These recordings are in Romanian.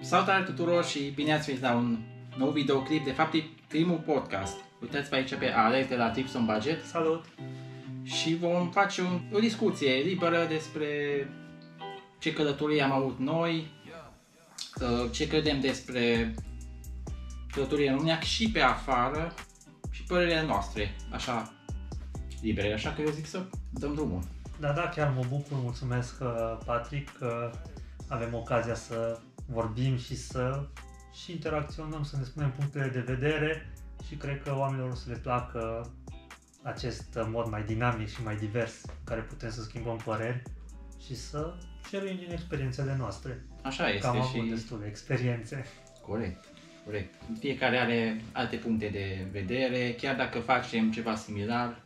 Salutare tuturor și bine ați venit la un nou videoclip, de fapt e primul podcast. Uitați-vă aici pe Alex de la Tips on Budget. Salut! Și vom face o discuție liberă despre ce călătorie am avut noi, ce credem despre călătorie în România și pe afară și părerile noastre, așa, libere. Așa că eu zic să dăm drumul. Da, chiar mă bucur, mulțumesc, Patrick, că avem ocazia să vorbim și să interacționăm, să ne spunem punctele de vedere și cred că oamenilor o să le placă acest mod mai dinamic și mai divers în care putem să schimbăm păreri și să share-uim din experiențele noastre. Așa este. Că am și avut destule experiențe. Corect. Fiecare are alte puncte de vedere, chiar dacă facem ceva similar,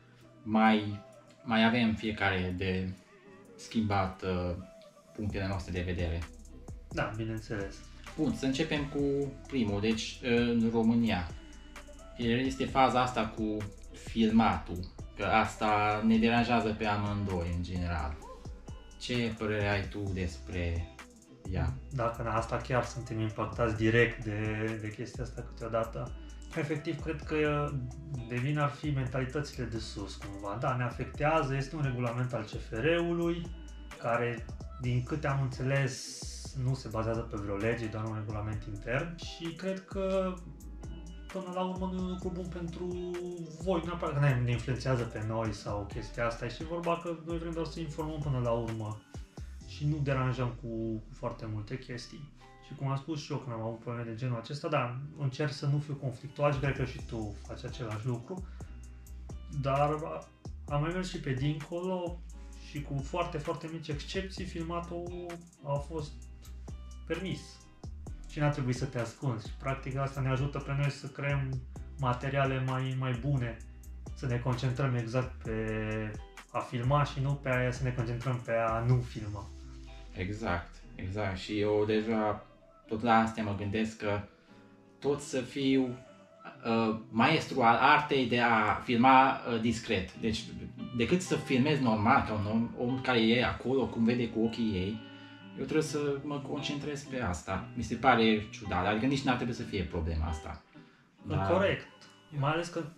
mai avem fiecare de schimbat punctele noastre de vedere. Da, bineînțeles. Bun, să începem cu primul, deci în România. Este faza asta cu filmatul, că asta ne deranjează pe amândoi în general. Ce părere ai tu despre ea? Dacă asta chiar suntem impactați direct de chestia asta câteodată. Efectiv, cred că de vină ar fi mentalitățile de sus, cumva. Da, ne afectează, este un regulament al CFR-ului, care, din câte am înțeles, nu se bazează pe vreo lege, doar un regulament intern și cred că până la urmă nu e un lucru bun pentru voi, neapărat că ne influențează pe noi sau chestia asta, și vorba că noi vrem doar să informăm până la urmă și nu deranjăm cu foarte multe chestii. Și cum am spus și eu când am avut probleme de genul acesta, da, încerc să nu fiu conflictual și cred că și tu faci același lucru, dar am mai mers și pe dincolo și cu foarte, foarte mici excepții, filmatul a fost permis și n-a trebuit să te ascunzi. Și practic asta ne ajută pe noi să creăm materiale mai bune, să ne concentrăm exact pe a filma și nu pe să ne concentrăm pe a nu filma. Exact. Și eu deja tot la astea mă gândesc că tot să fiu maestru al artei de a filma discret. Deci, decât să filmez normal ca un om care e acolo, cum vede cu ochii ei, eu trebuie să mă concentrez pe asta. Mi se pare ciudat, adică nici n-ar trebui să fie problema asta. Dar... Corect. Mai ales că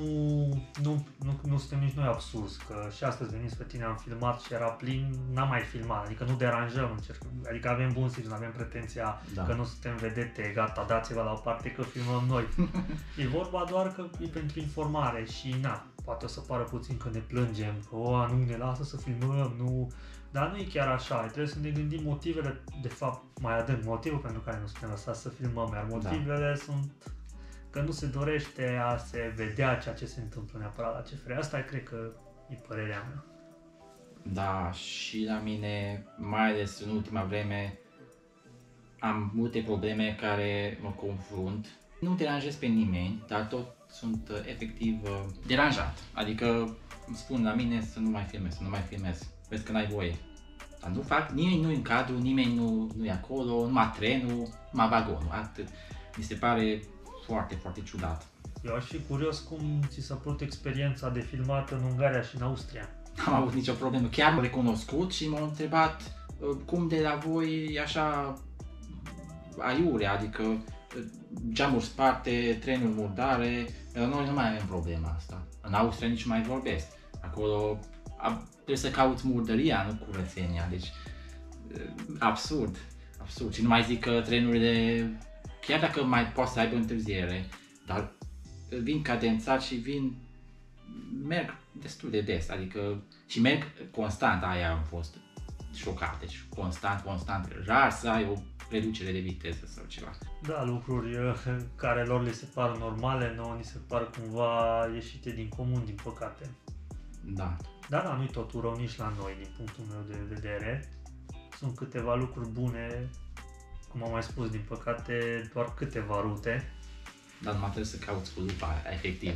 nu suntem nici noi absurzi, că și astăzi veniți pe tine, am filmat și era plin, n-am mai filmat, adică nu deranjăm, adică avem bun simț, nu avem pretenția că nu suntem vedete, gata, dați-vă la o parte că filmăm noi. E vorba doar că e pentru informare și poate o să pară puțin că ne plângem, că nu ne lasă să filmăm, nu... Dar nu e chiar așa, trebuie să ne gândim motivele, de fapt, mai adânc, motivul pentru care nu suntem lăsați să filmăm, iar motivele sunt că nu se dorește a se vedea ceea ce se întâmplă neapărat la CFR. Asta cred că e părerea mea. Da, și la mine, mai ales în ultima vreme, am multe probleme care mă confrunt. Nu deranjez pe nimeni, dar tot sunt efectiv deranjat. Adică îmi spun la mine să nu mai filmez, vezi că n-ai voie. Dar nu fac, nimeni nu e în cadru, nimeni nu e acolo, numai trenul, numai vagonul, atât. Mi se pare foarte, foarte ciudat. Eu aș fi curios cum ți s-a părut experiența de filmat în Ungaria și în Austria. N-am avut nicio problemă, chiar m-am recunoscut și m-au întrebat cum de la voi e așa aiure, adică geamuri sparte, trenuri murdare, la noi nu mai avem problema asta. În Austria nici nu mai vorbesc. Acolo trebuie să cauți murdăria, nu curățenia, deci absurd. Și nu mai zic că trenurile, chiar dacă mai poate să aibă întârziere, dar vin cadențat și merg destul de des, adică și merg constant, aia am fost șocat, deci constant, rar să ai o reducere de viteză sau ceva. Da, lucruri care lor le se par normale, nouă ni se par cumva ieșite din comun, din păcate. Da. Dar nu-i totul rău nici la noi, din punctul meu de vedere. Sunt câteva lucruri bune, cum am mai spus, din păcate doar câteva rute. Dar numai trebuie să cauți cu lupa, efectiv.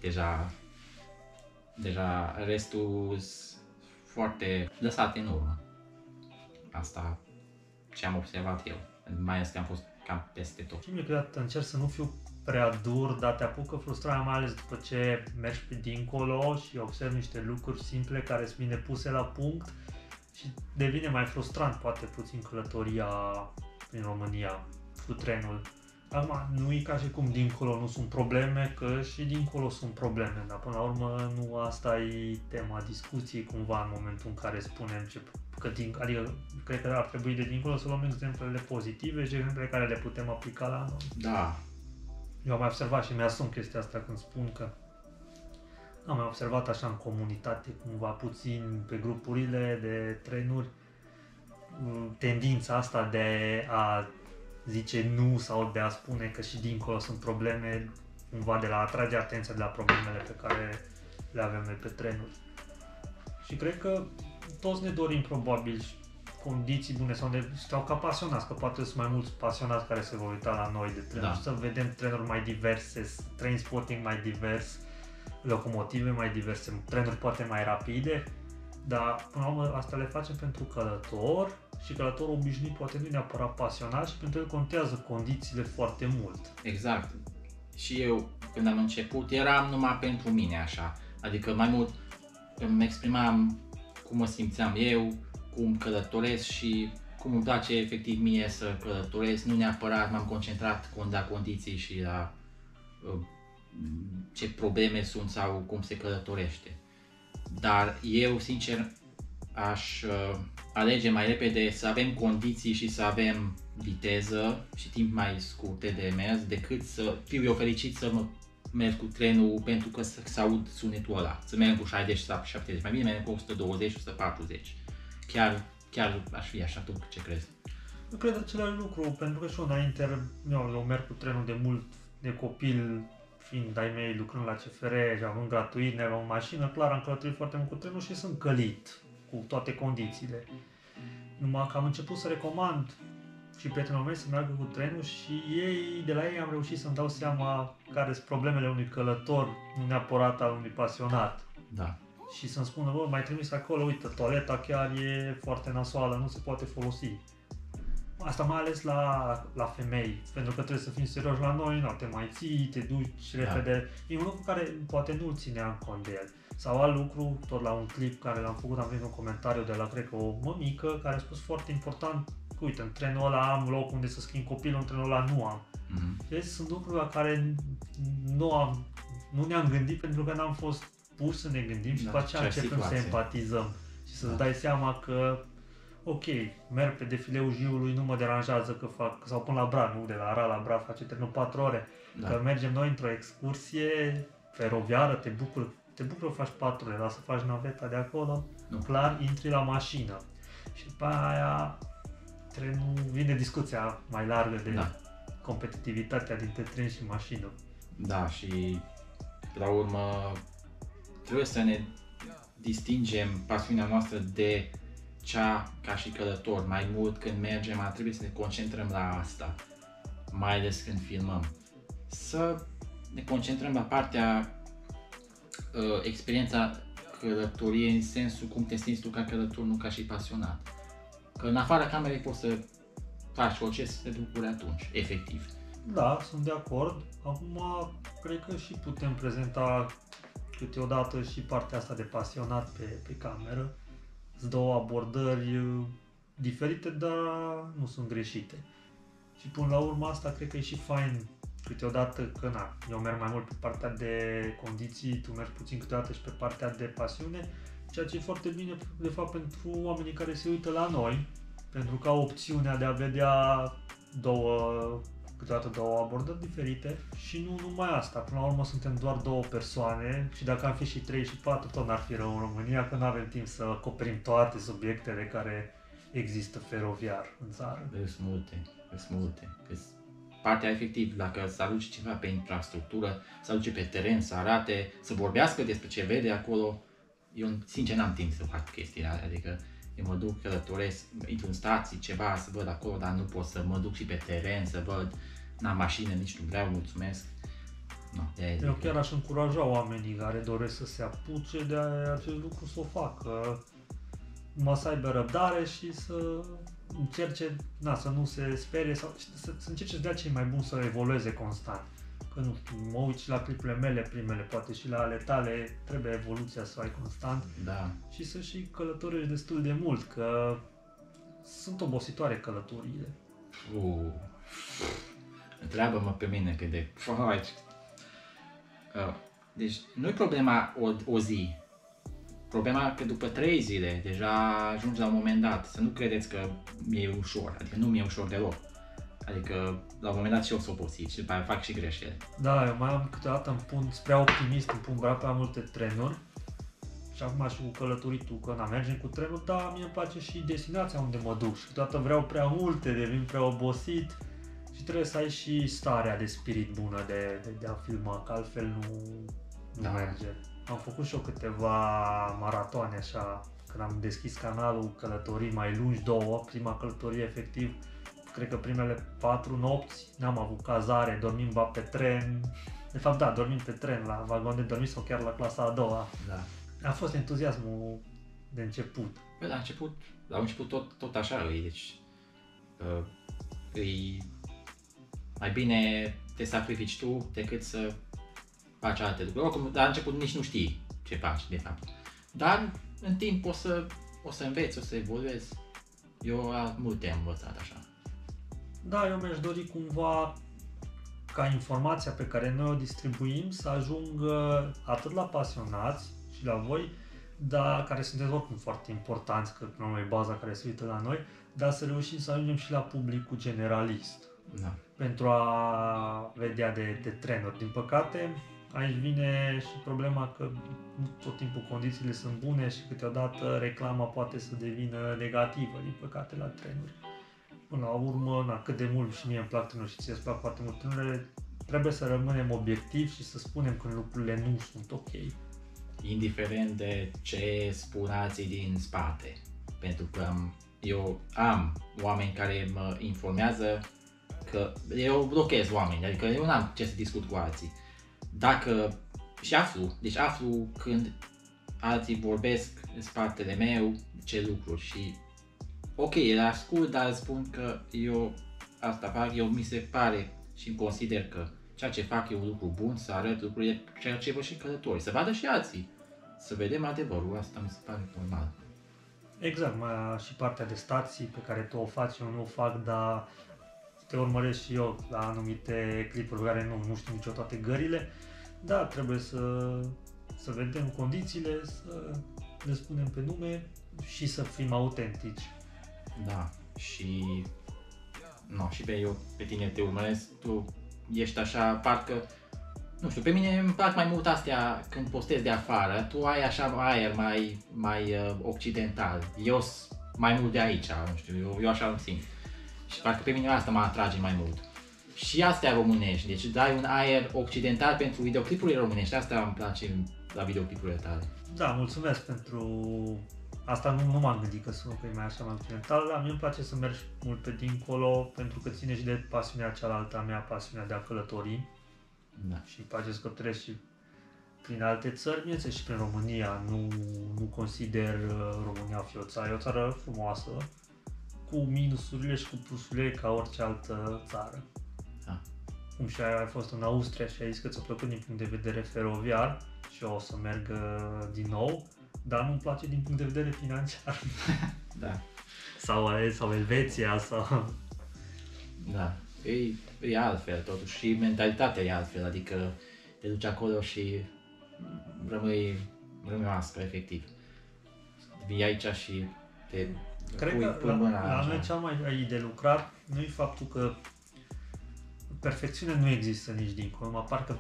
Deja restul foarte lăsate în urmă. Asta ce am observat eu, mai ales că am fost cam peste tot. Și mie câteodată încerc să nu fiu prea dur, dar te apucă frustrarea, mai ales după ce mergi pe dincolo și observi niște lucruri simple care sunt bine puse la punct și devine mai frustrant poate puțin călătoria prin România cu trenul. Acum, nu e ca și cum dincolo nu sunt probleme, că și dincolo sunt probleme, dar până la urmă nu asta e tema discuției cumva în momentul în care spunem adică cred că ar trebui de dincolo să luăm exemplele pozitive și exemplele care le putem aplica la noi. Da. Eu am mai observat și mi-asum chestia asta când spun că am mai observat așa în comunitate, cumva puțin pe grupurile de trenuri, tendința asta de a zice nu sau de a spune că și dincolo sunt probleme, cumva de la a atrage atenția de la problemele pe care le avem noi pe trenuri. Și cred că toți ne dorim probabil condiții bune sau ca pasionați, că poate sunt mai mulți pasionați care se vor uita la noi de trenuri, să vedem trenuri mai diverse, train spotting mai divers, locomotive mai diverse, trenuri poate mai rapide, dar până la urmă asta le facem pentru călător și călătorul obișnuit poate nu e neapărat pasionat și pentru el contează condițiile foarte mult. Exact. Și eu când am început eram numai pentru mine așa, adică mai mult îmi exprimam cum mă simțeam eu, cum călătoresc și cum îmi place efectiv mie să călătoresc, nu neapărat m-am concentrat la condiții și la ce probleme sunt sau cum se călătorește. Dar eu, sincer, aș alege mai repede să avem condiții și să avem viteză și timp mai scurte de mers decât să fiu eu fericit să mă merg cu trenul pentru că să aud sunetul ăla, să merg cu 60 sau 70, mai bine merg cu 120, 140. Chiar aș fi așa, tu ce crezi? Eu cred același lucru, pentru că și eu înainte, eu merg cu trenul de mult, de copil, fiind ai mei lucrând la CFR și având gratuit, ne aveam o mașină, clar am călătorit foarte mult cu trenul și sunt călit cu toate condițiile. Numai că am început să recomand și prietenilor mei să meargă cu trenul și de la ei am reușit să-mi dau seama care sunt problemele unui călător, nu neapărat al unui pasionat. Da. Și să-mi spună, bă, mai trimis acolo, uite, toaleta chiar e foarte nasoală, nu se poate folosi. Asta mai ales la femei, pentru că trebuie să fim serioși la noi, nu te mai ții, te duci repede. E un lucru care poate nu-l țineam cont de el. Sau alt lucru, tot la un clip care l-am făcut, am venit un comentariu de la, cred că o mămică, care a spus foarte important, uite, în trenul ăla am loc unde să schimb copilul, în trenul ăla nu am. Deci sunt lucruri la care nu ne-am gândit pentru că n-am fost puși să ne gândim și după aceea începem să empatizăm și să-ți dai seama că ok, merg pe defileul Jiului, nu mă deranjează că fac, sau până la Bra, nu, de la Arad la Bra face trenul 4 ore, că mergem noi într-o excursie feroviară, te bucură că faci 4 ore, dar să faci naveta de acolo, clar, intri la mașină. Și după aia trenul, vine discuția mai largă de competitivitatea dintre tren și mașină. Da, și la urmă trebuie să ne distingem pasiunea noastră de cea ca și călător. Mai mult când mergem, trebuie să ne concentrăm la asta, mai ales când filmăm. Să ne concentrăm la partea experiența călătoriei în sensul cum te simți tu ca călător, nu ca și pasionat. Că în afara camerei poți să faci orice să te bucuri atunci, efectiv. Da, sunt de acord. Acum, cred că și putem prezenta câteodată și partea asta de pasionat pe cameră. Sunt două abordări diferite, dar nu sunt greșite. Și până la urmă asta cred că e și fain câteodată că eu merg mai mult pe partea de condiții, tu mergi puțin câteodată și pe partea de pasiune, ceea ce e foarte bine de fapt pentru oamenii care se uită la noi, pentru că au opțiunea de a vedea câteodată două abordări diferite și nu numai asta, până la urmă suntem doar două persoane și dacă am fi și 3 și 4 tot n-ar fi rău în România, că nu avem timp să acoperim toate subiectele care există feroviar în țară. Sunt multe. Partea efectiv, dacă să aduce ceva pe infrastructură, să aduce pe teren, să arate, să vorbească despre ce vede acolo, eu sincer n-am timp să fac chestiile alea, adică eu mă duc, călătoresc, intru în stații, ceva, să văd acolo, dar nu pot să mă duc și pe teren, să văd, n-am mașină, nici nu vreau, mulțumesc. Eu chiar aș încuraja oamenii care doresc să se apuce de acest lucru să o facă, să aibă răbdare și să încerce, să nu se sperie sau să încerce să dea cei mai buni să evolueze constant. Că nu știu, mă uit și la clipurile mele primele, poate și la ale tale, trebuie evoluția să o ai constant și să și călătorești destul de mult, că sunt obositoare călătoriile. Întreabă-mă pe mine cât de faci. Deci nu e problema o zi. Problema că după 3 zile deja ajungi la un moment dat. Să nu credeți că mi-e ușor. Adică nu mi-e ușor deloc. Adică la un moment dat și eu s-o obosit și după aia fac și greșeli. Da, eu mai am câteodată spre optimist, îmi pun prea multe trenuri. Și acum și cu călătoritul, că mergem cu trenul, dar mie îmi place și destinația unde mă duc. Și câteodată vreau prea multe, devin prea obosit. Și trebuie să ai și starea de spirit bună de a filma, că altfel nu merge. Am făcut și eu câteva maratoane așa, când am deschis canalul, călătorii mai lungi, 2, prima călătorie efectiv, cred că primele 4 nopți n-am avut cazare, dormim pe tren, de fapt da, dormim pe tren, la vagon de dormit sau chiar la clasa a 2-a. Da. A fost entuziasmul de început. Bă, la început tot așa e, deci e mai bine te sacrifici tu decât să faci alte lucruri. Oricum, la început nici nu știi ce faci, de fapt. Dar în timp o să înveți, o să evoluezi. Eu multe am învățat așa. Da, eu mi-aș dori cumva ca informația pe care noi o distribuim să ajungă atât la pasionați și la voi, dar care sunteți oricum foarte importanți, că până la urmă e baza care se uită la noi, dar să reușim să ajungem și la publicul generalist. Da. Pentru a vedea de trenuri. Din păcate, aici vine și problema că nu tot timpul condițiile sunt bune și câteodată reclama poate să devină negativă, din păcate, la trenuri. Până la urmă, cât de mult și mie îmi plac trenuri și ție îți plac foarte mult trenurile, trebuie să rămânem obiectivi și să spunem când lucrurile nu sunt ok. Indiferent de ce spun alții din spate. Pentru că eu am oameni care mă informează, că eu blochez oameni, adică eu n-am ce să discut cu alții. Dacă și aflu când alții vorbesc în spatele meu ce lucruri și ok, le ascult, dar spun că eu asta fac, mi se pare și îmi consider că ceea ce fac e un lucru bun, să arăt lucrurile, ceea ce văd și călători, să vadă și alții, să vedem adevărul, asta mi se pare normal. Exact, mai și partea de stații pe care tu o faci, eu nu o fac, dar te urmăresc și eu la anumite clipuri care nu știu nicio toate gările. Da, trebuie să vedem condițiile, să le spunem pe nume și să fim autentici. Da, și pe tine te urmăresc, tu ești așa, parcă, nu știu, pe mine îmi plac mai mult astea când postez de afară, tu ai așa aer mai occidental, eu mai mult de aici, nu știu, eu așa îmi simt. Și parcă pe mine asta mă atrage mai mult. Și astea românești, deci dai un aer occidental pentru videoclipurile românești, asta îmi place la videoclipurile tale. Da, mulțumesc pentru asta, nu m-am gândit că sună că e mai așa mai occidental, dar mie îmi place să mergi mult pe dincolo, pentru că ține și de pasiunea cealaltă a mea, pasiunea de a călători. Da. Și îmi place să călătoresc și prin alte țări, bineînțeles și prin România, nu consider România a fi o țară, e o țară frumoasă, cu minusurile și cu plusurile ca orice altă țară. Da. Cum și ai fost în Austria și ai zis că ți-a plăcut din punct de vedere feroviar și eu o să merg din nou, dar nu-mi place din punct de vedere financiar. Da. Sau Elveția sau... Da, e altfel totuși și mentalitatea e altfel, adică te duci acolo și rămâi oască, efectiv. Vii aici și te Cred pui că mâna la așa. noi cea mai ai de lucrat nu e faptul că perfecțiunea nu există nici dincolo, mă parcă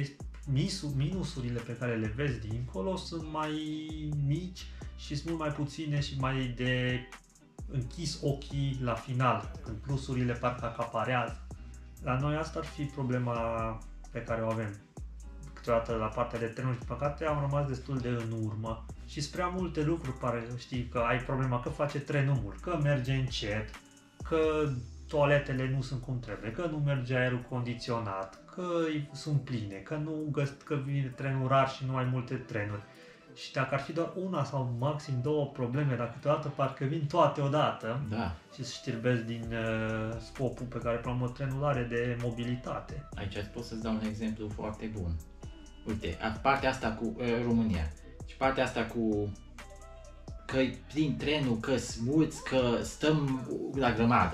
minusurile pe care le vezi dincolo sunt mai mici și sunt mult mai puține și mai de închis ochii la final, când plusurile parcă acaparează. La noi asta ar fi problema pe care o avem. Câteodată la partea de trenuri, din păcate, am rămas destul de în urmă și spre multe lucruri pare, știi, că ai problema că face trenul mult, că merge încet, că toaletele nu sunt cum trebuie, că nu merge aerul condiționat, că sunt pline, că vine trenul rar și nu ai multe trenuri. Și dacă ar fi doar una sau maxim 2 probleme, dar câteodată parcă vin toate odată, Da. și să știrbesc din scopul pe care până la urmă trenul are de mobilitate. Aici pot să-ți dau un exemplu foarte bun. Uite, partea asta cu România și partea asta cu că plin trenul, că mulți, că stăm la grămadă.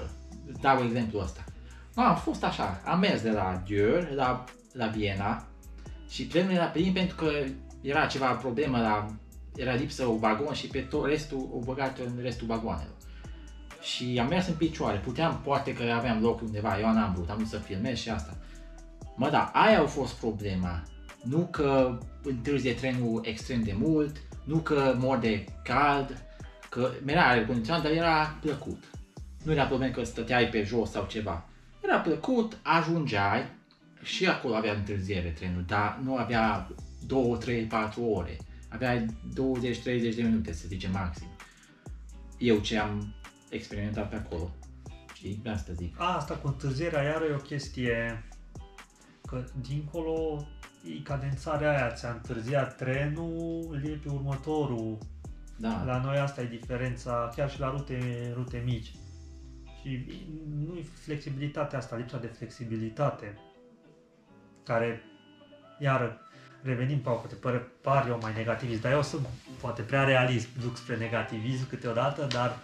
îți dau exemplu ăsta. Am fost așa, am mers de la Győr la Viena și trenul era plin pentru că era ceva problemă, era lipsă un vagon și pe tot restul o băgat în restul vagoanelor. Și am mers în picioare, poate că aveam loc undeva, eu n-am vrut, am vrut să filmez și asta. Da, aia a fost problema. Nu că întârzie trenul extrem de mult, nu că mor de cald, că era aer condiționat, dar era plăcut. Nu era problemă că stăteai pe jos sau ceva. Era plăcut, ajungeai și acolo avea întârziere trenul, dar nu avea 2, 3, 4 ore. Aveai 20-30 de minute, să zicem, maxim. Eu ce am experimentat pe acolo. Și de asta zic. Asta cu întârzierea iară e o chestie că dincolo e cadențarea aia, ți-a întârziat trenul, e pe următorul. Da. La noi asta e diferența, chiar și la rute mici. Și nu e flexibilitatea asta, lipsa de flexibilitate, care, iară, revenim, poate par eu mai negativist, dar eu sunt poate prea realist, duc spre negativism câteodată, dar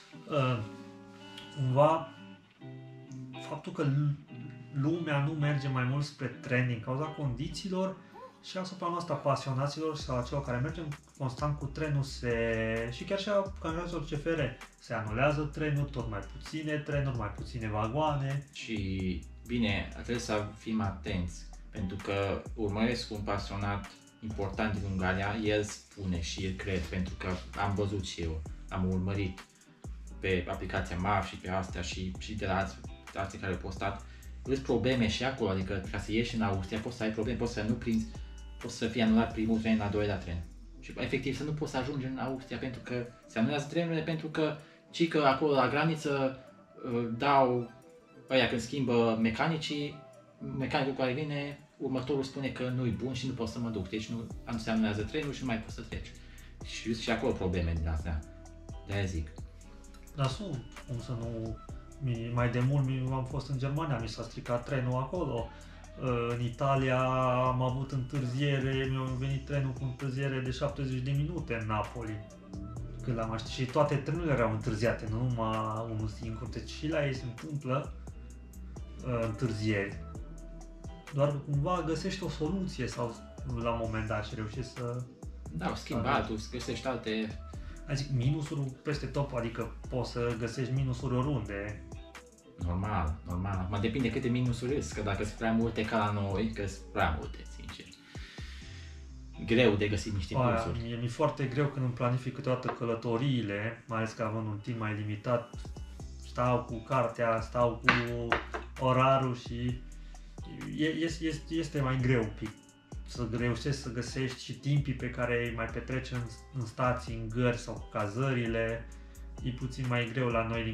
cumva faptul că lumea nu merge mai mult spre tren din cauza condițiilor și asupra noastră pasionaților sau a celor care mergem constant cu trenul și chiar și a candidaților CFR se anulează trenul, tot mai puține trenuri, mai puține vagoane. Și bine, trebuie să fim atenți, pentru că urmăresc un pasionat important din Ungaria, el spune și el cred, pentru că am văzut și eu, am urmărit pe aplicația MAF și pe astea și de la alții care au postat. Sunt probleme și acolo, adică ca să ieși în Austria poți să ai probleme, poți să nu prinzi, poți să fie anulat primul tren, al doilea tren. Și efectiv să nu poți să ajungi în Austria pentru că se anulează trenurile, pentru că ci că acolo la graniță dau ăia când schimbă mecanicul care vine, următorul spune că nu-i bun și nu pot să mă duc, deci nu se anulează trenul și nu mai poți să treci. Și acolo probleme din astea, de-aia zic. Dar sunt, cum să nu... Mai de mult am fost în Germania, mi s-a stricat trenul acolo. În Italia am avut întârziere, mi-a venit trenul cu întârziere de 70 de minute în Napoli. Când l-am așteptat și toate trenurile erau întârziate, nu numai unul singur. Deci și la ei se întâmplă întârzieri. Doar că cumva găsești o soluție sau la un moment dat și reușești să... Da, schimbi altul, găsești alte... Adică minusuri peste tot, adică poți să găsești minusuri oriunde. Normal. Mă depinde câte minusuri sunt, că dacă sunt prea multe ca la noi, că sunt prea multe, sincer. Greu de găsit niște minusuri. Mi-e foarte greu când îmi planific câteodată călătoriile, mai ales că având un timp mai limitat, stau cu cartea, stau cu orarul și este mai greu un pic să reușești să găsești și timpii pe care îi mai petreci în stații, în gări sau cu cazările. E puțin mai greu la noi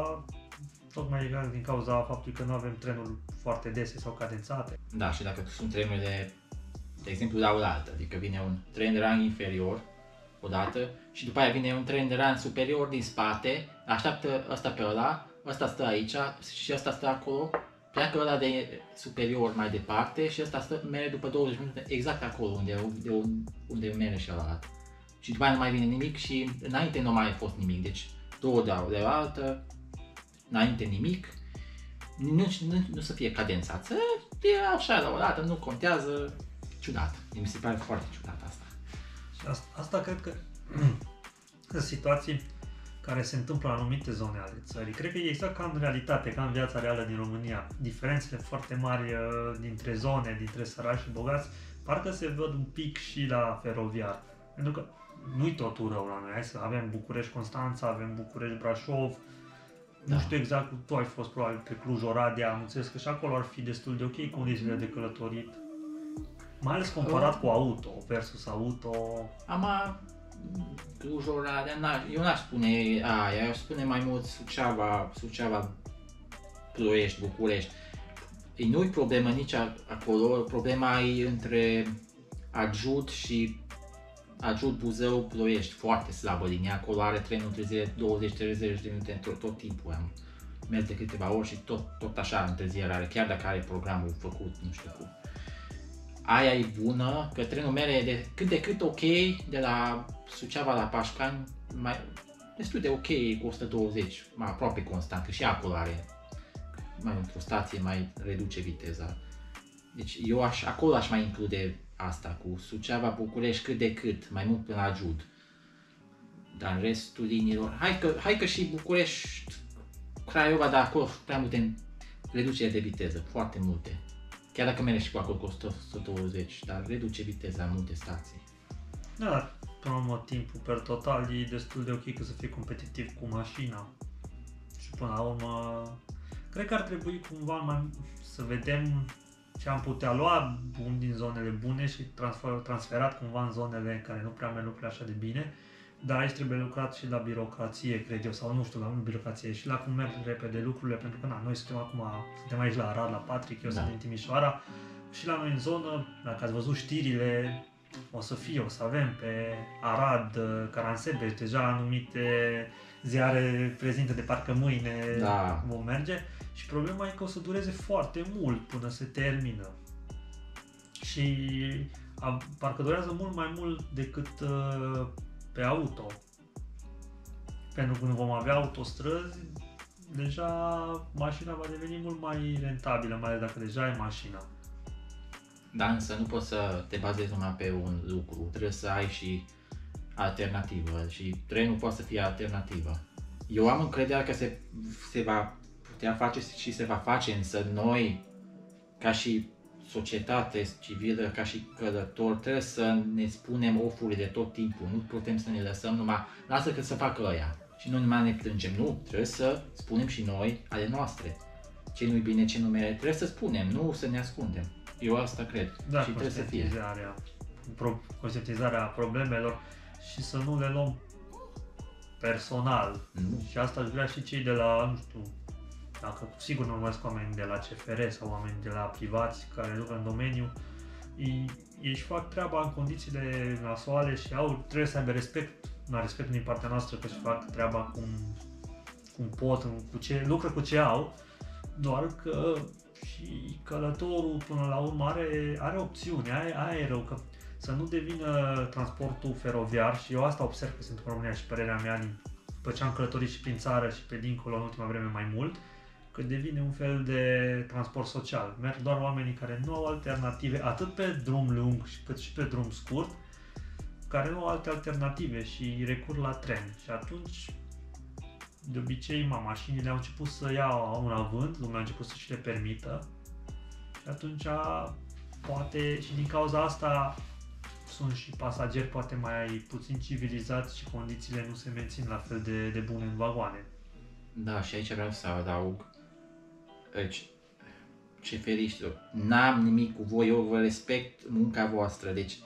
din cauza faptului că nu avem trenuri foarte dese sau cadențate. Da, și dacă sunt trenurile, de exemplu, la oaltă, adică vine un tren de rang inferior odată și după aia vine un tren de rang superior din spate, așteaptă ăsta pe ăla, ăsta stă aici și ăsta stă acolo, pleacă ăla de superior mai departe și ăsta merge după 20 minute exact acolo unde merge și ăla. Și după aia nu mai vine nimic și înainte nu mai a fost nimic, deci două de altă, înainte nimic, nu să fie cadențat, e așa la o dată, nu contează, ciudat, mi se pare foarte ciudat asta. Și asta cred că sunt situații care se întâmplă în anumite zone ale țării. Cred că e exact ca în realitate, ca în viața reală din România. Diferențele foarte mari dintre zone, dintre sărași și bogați, parcă se văd un pic și la feroviar. Pentru că nu-i totul rău la noi, să avem București-Constanța, avem București-Brașov. Da. Nu știu exact, tu ai fost probabil pe Cluj-Oradea, am înțeles că și acolo ar fi destul de ok condițiile de călătorit. Mai ales comparat cu auto versus auto. Cluj-Oradea, eu n-aș spune aia, eu aș spune mai mult Suceava, Ploiești, București. Nu-i problemă nici acolo, problema e între Adjut Buzău, Ploiești, foarte slabă linia, acolo are trenul întârziere 20-30 de minute tot timpul, am mers de câteva ori și tot așa întârziere are, chiar dacă are programul făcut, nu știu cum. Aia e bună, că trenul merge de cât ok, de la Suceava la Pașcani, destul de ok cu 120, mai aproape constant, că și acolo are mai într-o stație mai reduce viteza. Deci eu acolo aș mai include asta cu Suceava-București cât de cât, mai mult până la Giud. Dar în restul liniilor, hai că și București, Craiova, dar acolo prea multe reducere de viteză, foarte multe. Chiar dacă mergi și cu acolo cu 120, dar reduce viteza în multe stații. Da, până la urmă timpul per total e destul de ok că să fie competitiv cu mașina. Și până la urmă, cred că ar trebui cumva mai să vedem ce am putea lua bun din zonele bune și transferat cumva în zonele care nu prea merg lucrurile așa de bine. Dar aici trebuie lucrat și la birocrație, cred eu, sau nu știu, la birocrație, și la cum merg repede lucrurile, pentru că noi suntem aici la Arad, la Patrick, eu sunt din Timișoara, și la noi în zonă, dacă ați văzut știrile, o să avem pe Arad, Caransebeș, deja anumite ziare prezintă de parcă mâine vom merge, și problema e că o să dureze foarte mult până se termină. Și parcă durează mult mai mult decât pe auto. Pentru că când vom avea autostrăzi, deja mașina va deveni mult mai rentabilă, mai ales dacă deja ai mașina. Da, însă nu poți să te bazezi numai pe un lucru, trebuie să ai și alternativă și trenul poate să fie alternativă. Eu am încredere că se va putea face și se va face, însă noi, ca și societate civilă, ca și călători, trebuie să ne spunem ofurile tot timpul, nu putem să ne lăsăm numai, lasă că să facă ăia și nu numai ne plângem, nu, trebuie să spunem și noi ale noastre. Ce nu-i bine, ce nu merge, trebuie să spunem, nu să ne ascundem. Eu asta cred și trebuie să fie. Conștientizarea problemelor și să nu le luăm personal. Și asta aș vrea și cei de la, nu știu, dacă sigur nu urmăresc oameni de la CFR sau oameni de la privați care lucră în domeniu, ei își fac treaba în condițiile nasoale și trebuie să aibă respect din partea noastră că își fac treaba cum pot, lucră cu ce au, doar că și călătorul până la urmă are opțiuni, aia e rău, că să nu devină transportul feroviar, și eu asta observ că sunt în România și părerea mea după ce am călătorit și prin țară și pe dincolo în ultima vreme mai mult, că devine un fel de transport social. Merg doar oamenii care nu au alternative, atât pe drum lung cât și pe drum scurt, care nu au alte alternative și recurg la tren. Și atunci, de obicei, mașinile au început să ia un avânt, lumea a început să și le permită, și atunci poate și din cauza asta sunt și pasageri poate mai puțin civilizați și condițiile nu se mențin la fel de bune în vagoane. Da, și aici vreau să adaug, deci, șeferiștilor, n-am nimic cu voi, eu vă respect munca voastră, deci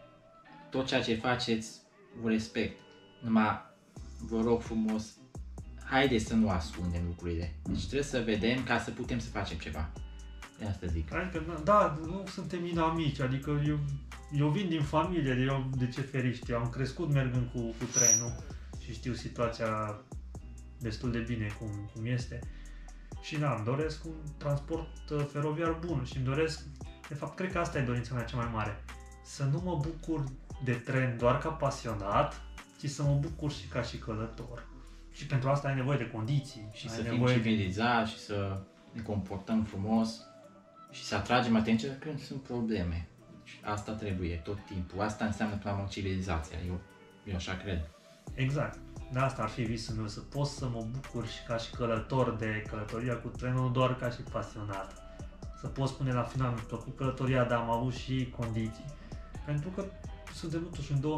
tot ceea ce faceți vă respect, numai vă rog frumos, haideți să nu ascundem lucrurile, deci trebuie să vedem ca să putem să facem ceva. De asta zic. Adică, da, nu suntem inamici, adică eu vin din familie, eu de CFR-iști, am crescut mergând cu trenul și știu situația destul de bine cum este. Și da, îmi doresc un transport feroviar bun și îmi doresc, de fapt, cred că asta e dorința mea cea mai mare, să nu mă bucur de tren doar ca pasionat, ci să mă bucur și ca și călător. Și pentru asta ai nevoie de condiții. Și să fim civilizați și să ne comportăm frumos și să atragem atenția când sunt probleme. Deci asta trebuie tot timpul. Asta înseamnă până la urmă civilizația. Eu așa cred. Exact. De asta ar fi visul meu, să pot să mă bucur și ca și călător de călătoria cu trenul, nu doar ca și pasionat. Să pot spune la final, mi-a plăcut călătoria, dar am avut și condiții. Pentru că suntem totuși în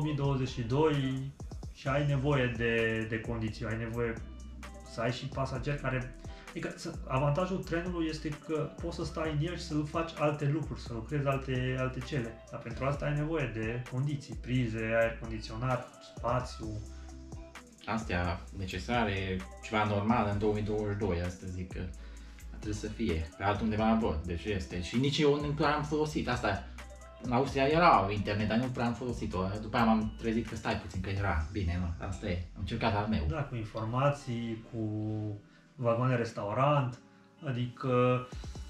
2022 și ai nevoie de condiții, ai nevoie să ai și pasageri care... Adică avantajul trenului este că poți să stai în el și să faci alte lucruri, să lucrezi alte cele. Dar pentru asta ai nevoie de condiții, prize, aer condiționat, spațiu. Astea necesare, ceva normal în 2022, asta zic că trebuie să fie. Pe altundeva văd, deci este. Și nici eu nu prea am folosit asta. În Austria era internet, dar nu prea am folosit-o. După aia m-am trezit că stai puțin, că era bine, nu? Asta e. Am încercat al meu. Da, cu informații, cu vagoane restaurant, adică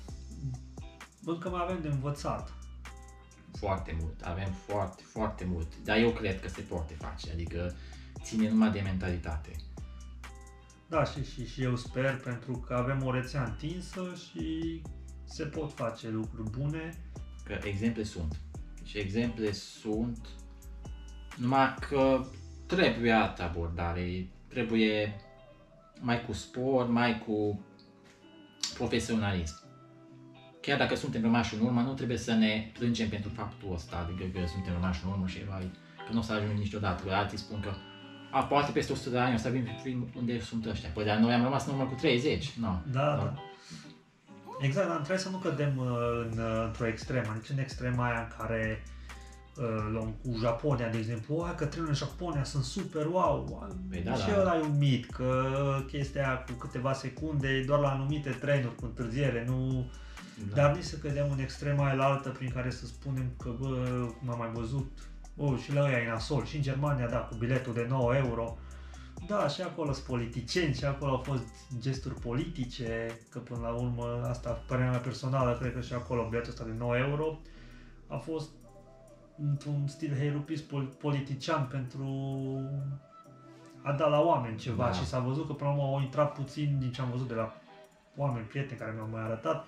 încă mai avem de învățat. Foarte mult, avem foarte, foarte mult. Dar eu cred că se poate face, adică ține numai de mentalitate. Da, și eu sper, pentru că avem o rețea întinsă și se pot face lucruri bune. Că exemple sunt. Și exemple sunt, numai că trebuie altă abordare, trebuie mai cu sport, mai cu profesionalism. Chiar dacă suntem rămași în urmă, nu trebuie să ne plângem pentru faptul ăsta, adică că suntem rămași în urmă și că nu o să ajungem niciodată. Că alții spun că poate peste 100 de ani o să avem unde sunt ăștia. Păi dar noi am rămas în urmă cu 30, nu. Da. Exact, dar trebuie să nu cădem într-o extremă, nici în extrema aia în care luăm cu Japonia, de exemplu, că trenurile în Japonia sunt super, wow, Păi și ăla e un mit, că chestia aia cu câteva secunde, doar la anumite trenuri cu întârziere, nu... Da. Dar nici să cădem în extrema aia la altă prin care să spunem că, cum am mai văzut, și la ăia e nasol, și în Germania, da, cu biletul de 9 euro. Da, și acolo sunt politicieni, și acolo au fost gesturi politice, că până la urmă, asta, părerea mea personală, cred că și acolo biletul ăsta de 9 euro a fost într-un stil heirupist politician pentru a da la oameni ceva, da. Și s-a văzut că până la urmă au intrat puțin din ce am văzut de la oameni, prieteni care mi-au mai arătat,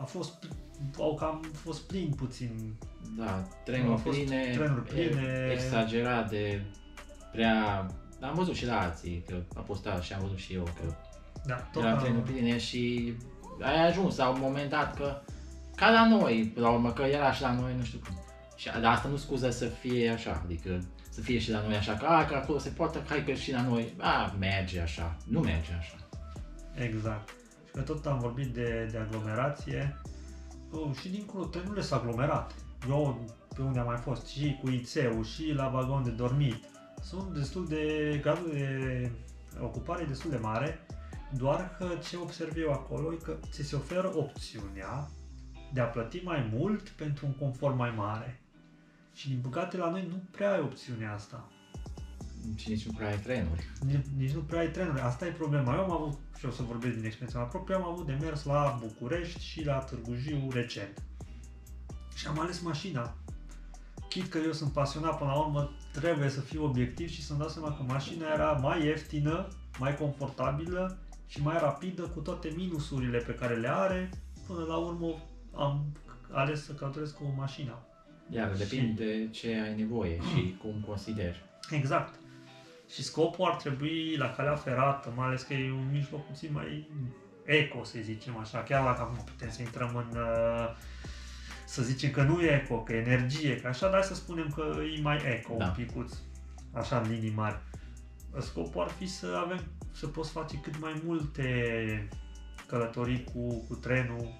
au cam fost plini puțin. Da, trenuri pline, exagerat de prea... Am văzut și la alții, că a postat și am văzut și eu că era trenuri pline și ai ajuns la un moment dat că ca la noi, la urmă, că era și la noi, nu știu cum. Și dar asta nu scuză să fie așa, adică să fie și la noi așa, că acolo se poate, hai că și la noi, merge așa, nu merge așa. Exact. Și că tot am vorbit de aglomerație, și dincolo trenurile sunt aglomerate. Eu, pe unde am mai fost, și cu IC-ul, și la vagon de dormit, sunt destul de, gradul de ocupare destul de mare, doar că ce observ eu acolo e că ți se oferă opțiunea de a plăti mai mult pentru un confort mai mare. Și din păcate la noi nu prea ai opțiunea asta. Și nici nu prea ai trenuri. Nici nu prea ai trenuri. Asta e problema. Eu am avut, și o să vorbesc din experiența mea proprie, am avut de mers la București și la Târgu Jiu recent. Și am ales mașina. Chit că eu sunt pasionat, până la urmă trebuie să fiu obiectiv și să-mi dau seama că mașina era mai ieftină, mai confortabilă și mai rapidă, cu toate minusurile pe care le are. Până la urmă am ales să călătoresc cu mașina. Iar depinde de ce ai nevoie și cum consideri. Exact. Și scopul ar trebui la calea ferată, mai ales că e un mijloc puțin mai eco, să zicem așa, chiar dacă acum putem să intrăm în, să zicem că nu e eco, că e energie, că așa, dar să spunem că e mai eco, un picuț, așa în linii mari. Scopul ar fi să poți face cât mai multe călătorii cu trenul,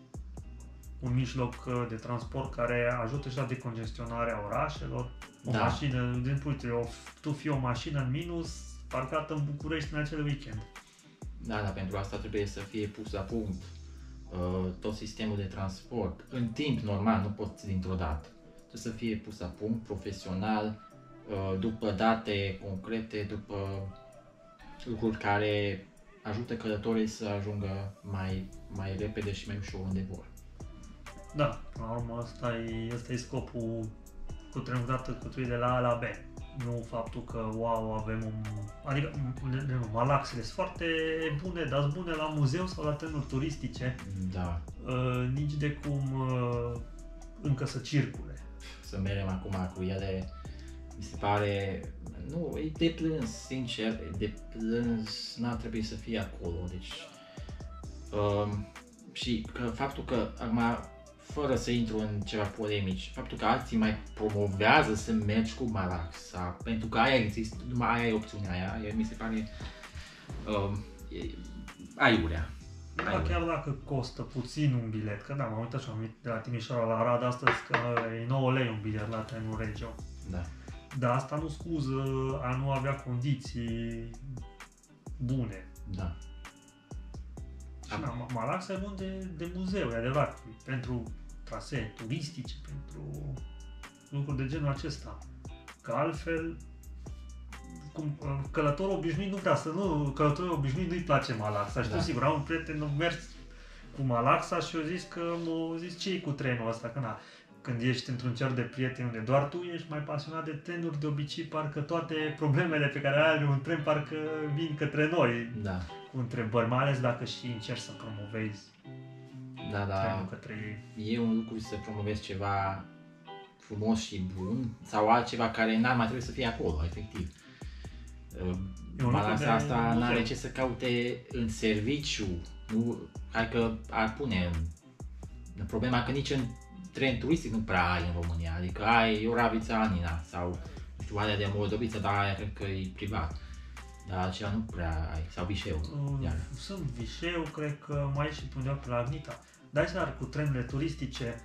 un mijloc de transport care ajută și la decongestionarea orașelor. O mașină, de exemplu, uite, tu fii o mașină în minus, parcată în București în acel weekend. Da, dar pentru asta trebuie să fie pus la punct tot sistemul de transport. În timp normal, nu poți dintr-o dată. Trebuie să fie pus la punct, profesional, după date concrete, după lucruri care ajută călătorii să ajungă mai repede și mai ușor unde vor. Da, până la urmă ăsta e scopul cu trenul călătorii de la A la B. Nu faptul că, wow, avem adică, malaxele sunt foarte bune, dar sunt bune la muzeu sau la trenuri turistice. Da. Nici de cum încă să circule. Să mergem acum cu ele, mi se pare, nu, e de plâns, sincer, de plâns, n-ar trebui să fie acolo, deci, și că faptul că, acum, fără să intru în ceva polemici, faptul că alții mai promovează să mergi cu Malaxa, pentru că aia există, numai aia e opțiunea aia, mi se pare aiurea. Da, chiar dacă costă puțin un bilet, că da, m-am uitat și am uitat de la Timișoara la Arad astăzi că e 9 lei un bilet la trenul Regio. Da. Dar asta nu scuză a nu avea condiții bune. Da. Și Malaxa e bun de muzeu, e adevărat, pentru trasee turistice, pentru lucruri de genul acesta. Că altfel, călătorul obișnuit nu vrea călătorul obișnuit nu-i place Malaxa. Știu sigur, am un prieten mers cu Malaxa și eu zis că ce e cu trenul ăsta, că când ești într-un cer de prieteni unde doar tu ești mai pasionat de trenuri, de obicei parcă toate problemele pe care ai un tren parcă vin către noi Da. cu întrebări, mai ales dacă și încerci să promovezi Da, trenul către ei. e un lucru să promovezi ceva frumos și bun sau altceva care n-ar mai trebui să fie acolo, efectiv. Balanța asta n-are ce să caute în serviciu. Nu, hai că ar pune în problema că nici în tren turistic nu prea ai în România. Adică ai Oravița Anina sau nu știu, alea de Moldovița, dar aia cred că e privat. Dar aceea nu prea ai. Sau Vișeu. Sunt Vișeu, cred că mai e și pe undeva pe la Agnita. Dar cu trenurile turistice,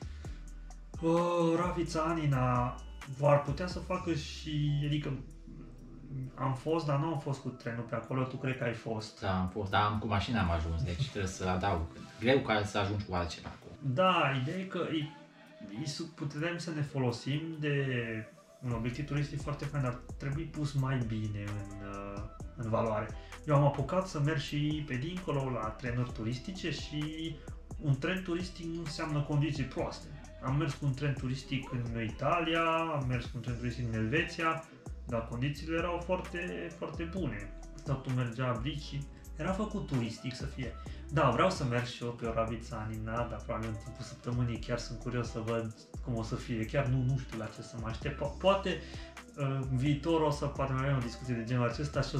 Oravița Anina ar putea să facă și, adică am fost, dar nu am fost cu trenul pe acolo, tu cred că ai fost. Da, am fost, dar cu mașina am ajuns, deci trebuie să adaug. Greu ca să ajungi cu altceva acolo. Da, ideea e că putem să ne folosim de un obiectiv turistic foarte fain, dar trebuie pus mai bine în valoare. Eu am apucat să merg și pe dincolo la trenuri turistice și un tren turistic nu înseamnă condiții proaste. Am mers cu un tren turistic în Italia, am mers cu un tren turistic în Elveția, dar condițiile erau foarte, foarte bune. Totul mergea brici, era făcut turistic să fie. Da, vreau să merg și eu pe Oravița Anina, dar probabil în timpul săptămânii chiar sunt curios să văd cum o să fie. Chiar nu știu la ce să mă aștept. Poate în viitor poate mai avem o discuție de genul acesta și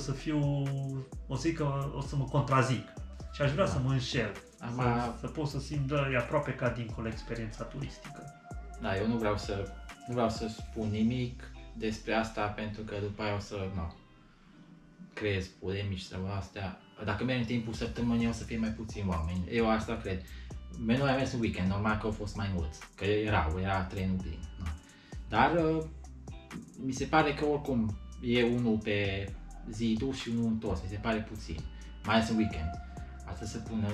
o să zic că o să mă contrazic. Și aș vrea să mă înșel. Să pot să simt, e aproape ca dincolo experiența turistică. Da, eu nu vreau să spun nimic despre asta pentru că după aia o să creez polemici sau astea. Dacă merg în timpul săptămânii o să fie mai puțini oameni. Eu asta cred. Noi am mers în weekend, normal că au fost mai mulți, că era trenul plin. No. Dar mi se pare că oricum e unul pe zi dus și unul întors, mi se pare puțin. Mai ales în weekend. Asta se pune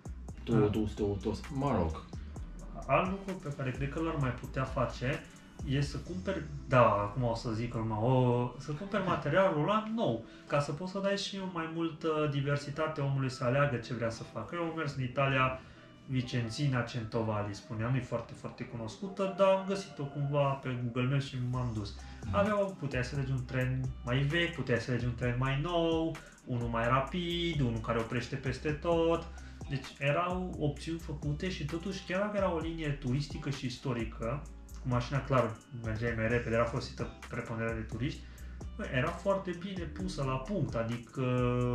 dus, mă rog. Alt lucru pe care cred că l-ar mai putea face e să cumperi, acum o să zic să cumperi materialul ăla nou, ca să poți să dai și mai multă diversitate omului să aleagă ce vrea să facă. Eu am mers în Italia, Vicenzina Centovalli, spunea, nu e foarte, foarte cunoscută, dar am găsit-o cumva pe Google Maps și m-am dus. Puteai să alegi un tren mai vechi, puteai să alegi un tren mai nou, unul mai rapid, unul care oprește peste tot. Deci erau opțiuni făcute și totuși chiar dacă era o linie turistică și istorică, cu mașina clar mergeai mai repede, era folosită preponderent de turiști, era foarte bine pusă la punct, adică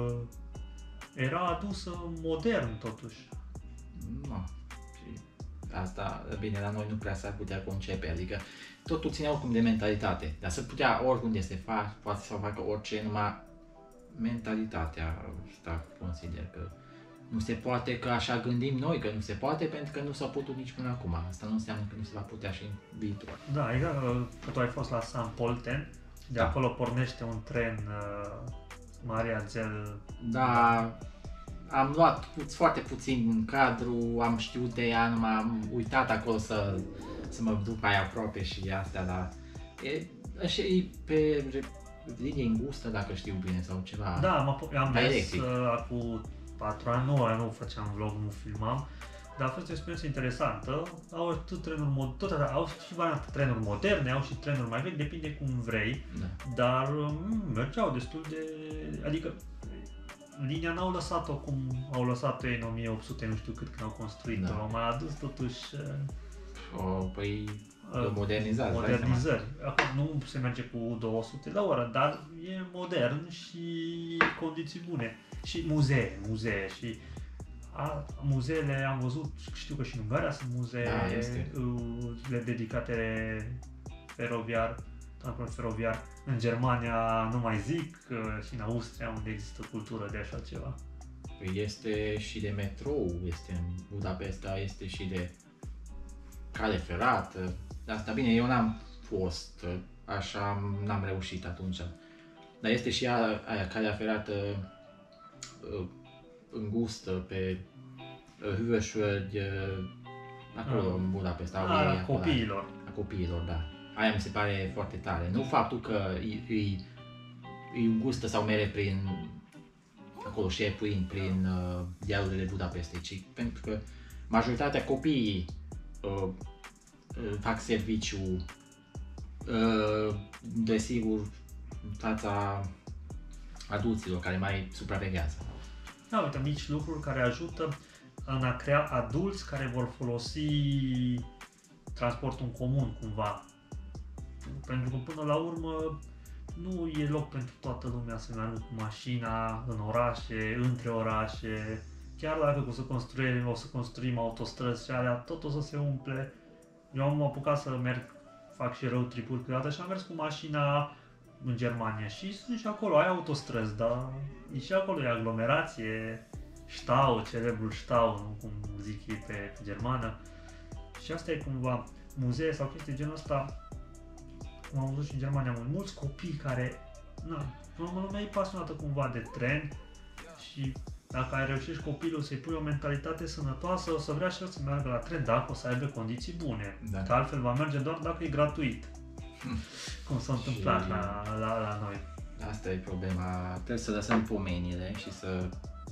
era adusă modern totuși. No. Și asta, bine, la noi nu prea s-ar putea concepe, adică totul ține oricum de mentalitate, dar să putea oriunde se poate să facă orice, numai mentalitatea asta consider că nu se poate, că așa gândim noi, că nu se poate pentru că nu s-a putut nici până acum. Asta nu înseamnă că nu se va putea și în viitor. Da, exact, că tu ai fost la San Polten, de acolo pornește un tren Mariazell. Da, am luat foarte puțin în cadru, am știut de ea, numai am uitat acolo să mă duc mai aproape și astea, dar e pe linie îngustă, dacă știu bine, sau ceva. Da, am mers acum 4 ani, nu făceam vlog, nu filmam, dar a fost o experiență interesantă. Au atât trenuri au și variante trenuri moderne, au și trenuri mai vechi, depinde cum vrei, dar mergeau destul de, adică linia n-au lăsat-o cum au lăsat-o în 1800, nu știu cât, când au construit-o, au mai adus totuși modernizări. Acum nu se merge cu 200 la oră, dar e modern și condiții bune. Și muzee și muzeele am văzut, știu că și în Ungaria sunt muzee dedicate feroviar. În Germania nu mai zic, și în Austria unde există cultură de așa ceva. Este și de metrou, este în Budapesta, este și de cale ferată. Asta bine, eu n-am fost, așa n-am reușit atunci. Dar este și aia calea ferată îngustă pe Hüvösvölgy, acolo în Budapesta. A copiilor, da. Aia mi se pare foarte tare. Nu faptul că e îngustă sau mere acolo și e prin dialurile Budapestei, ci pentru că majoritatea copiii fac serviciu, desigur, în fața adulților care mai supraveghează. Da, uite, mici lucruri care ajută în a crea adulți care vor folosi transportul în comun cumva. Pentru că până la urmă nu e loc pentru toată lumea să meargă cu mașina în orașe, între orașe. Chiar dacă o să construim autostrăzi și alea, tot o să se umple. Eu am apucat să merg, fac și road trip-uri câteodată și am mers cu mașina în Germania și sunt și acolo, ai autostrăzi, dar e și acolo e aglomerație, Stau, celebrul Stau, nu cum zic ei pe germană. Și asta e cumva muzee sau chestii genul ăsta. Cum am văzut și în Germania, mulți copii care, lumea e pasionată cumva de tren și dacă ai reușești copilul să-i pui o mentalitate sănătoasă, o să vrea și el să meargă la tren dacă o să aibă condiții bune. Da. Că altfel va merge doar dacă e gratuit. Cum s-a întâmplat și la noi. Asta e problema. Trebuie să lăsăm pomenile și să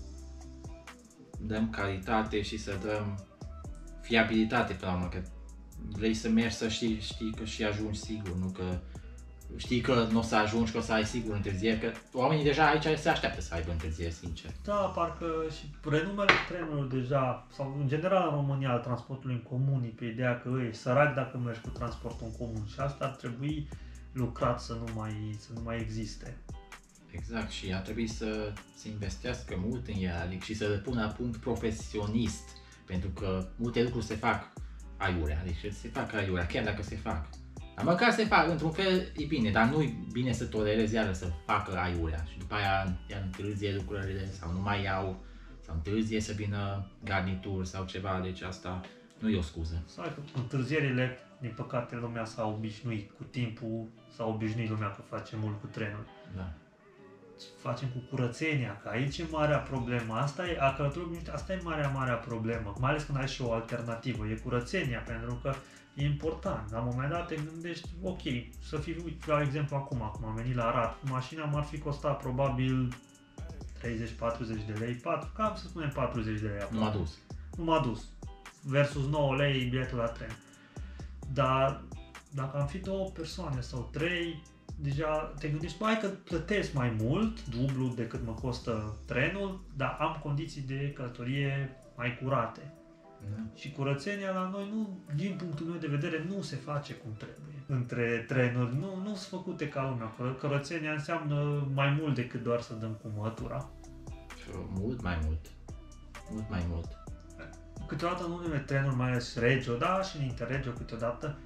dăm calitate și să dăm fiabilitate până la urmă. Că vrei să mergi să știi că și ajungi sigur, nu că știi că nu o să ajungi, că o să ai sigur întârzieri, că oamenii deja aici se așteaptă să aibă întârzieri, sincer. Da, parcă și renumele trenurilor deja, sau în general în România al transportului în comun, pe ideea că ești sărac dacă mergi cu transportul în comun și asta ar trebui lucrat să nu mai existe. Exact, și ar trebui să se investească mult în el, adică și să le pună la punct profesionist, pentru că multe lucruri se fac aiurea, adică se fac aiurea, chiar dacă se fac. Dar măcar se fac, într-un fel e bine, dar nu e bine să tolerezi iară să facă aiurea și după aia iar întârzie lucrurile sau nu mai iau, sau întârzie să vină garnituri sau ceva, deci asta nu e o scuză. Sau că cu întârzierile, din păcate, lumea s-a obișnuit, cu timpul s-a obișnuit lumea că face mult cu trenul. Da. Facem cu curățenia, că aici e marea problemă, asta e marea problemă, mai ales când ai și o alternativă, e curățenia, pentru că e important. La un moment dat te gândești, ok, să fii, uite, la exemplu acum am venit la Arad, mașina m-ar fi costat probabil 30-40 de lei, cam să spunem 40 de lei. Nu m-a dus. Versus 9 lei biletul la tren. Dar dacă am fi 2 persoane sau 3, deja te gândești, hai că plătesc mai mult, dublu decât mă costă trenul, dar am condiții de călătorie mai curate. Și curățenia la noi, din punctul meu de vedere, nu se face cum trebuie. Între trenuri nu sunt făcute ca lumea. Curățenia înseamnă mai mult decât doar să dăm cu mătura. Mult mai mult. Câteodată în unele trenuri, mai ales Regio, da, și în Interregio câteodată,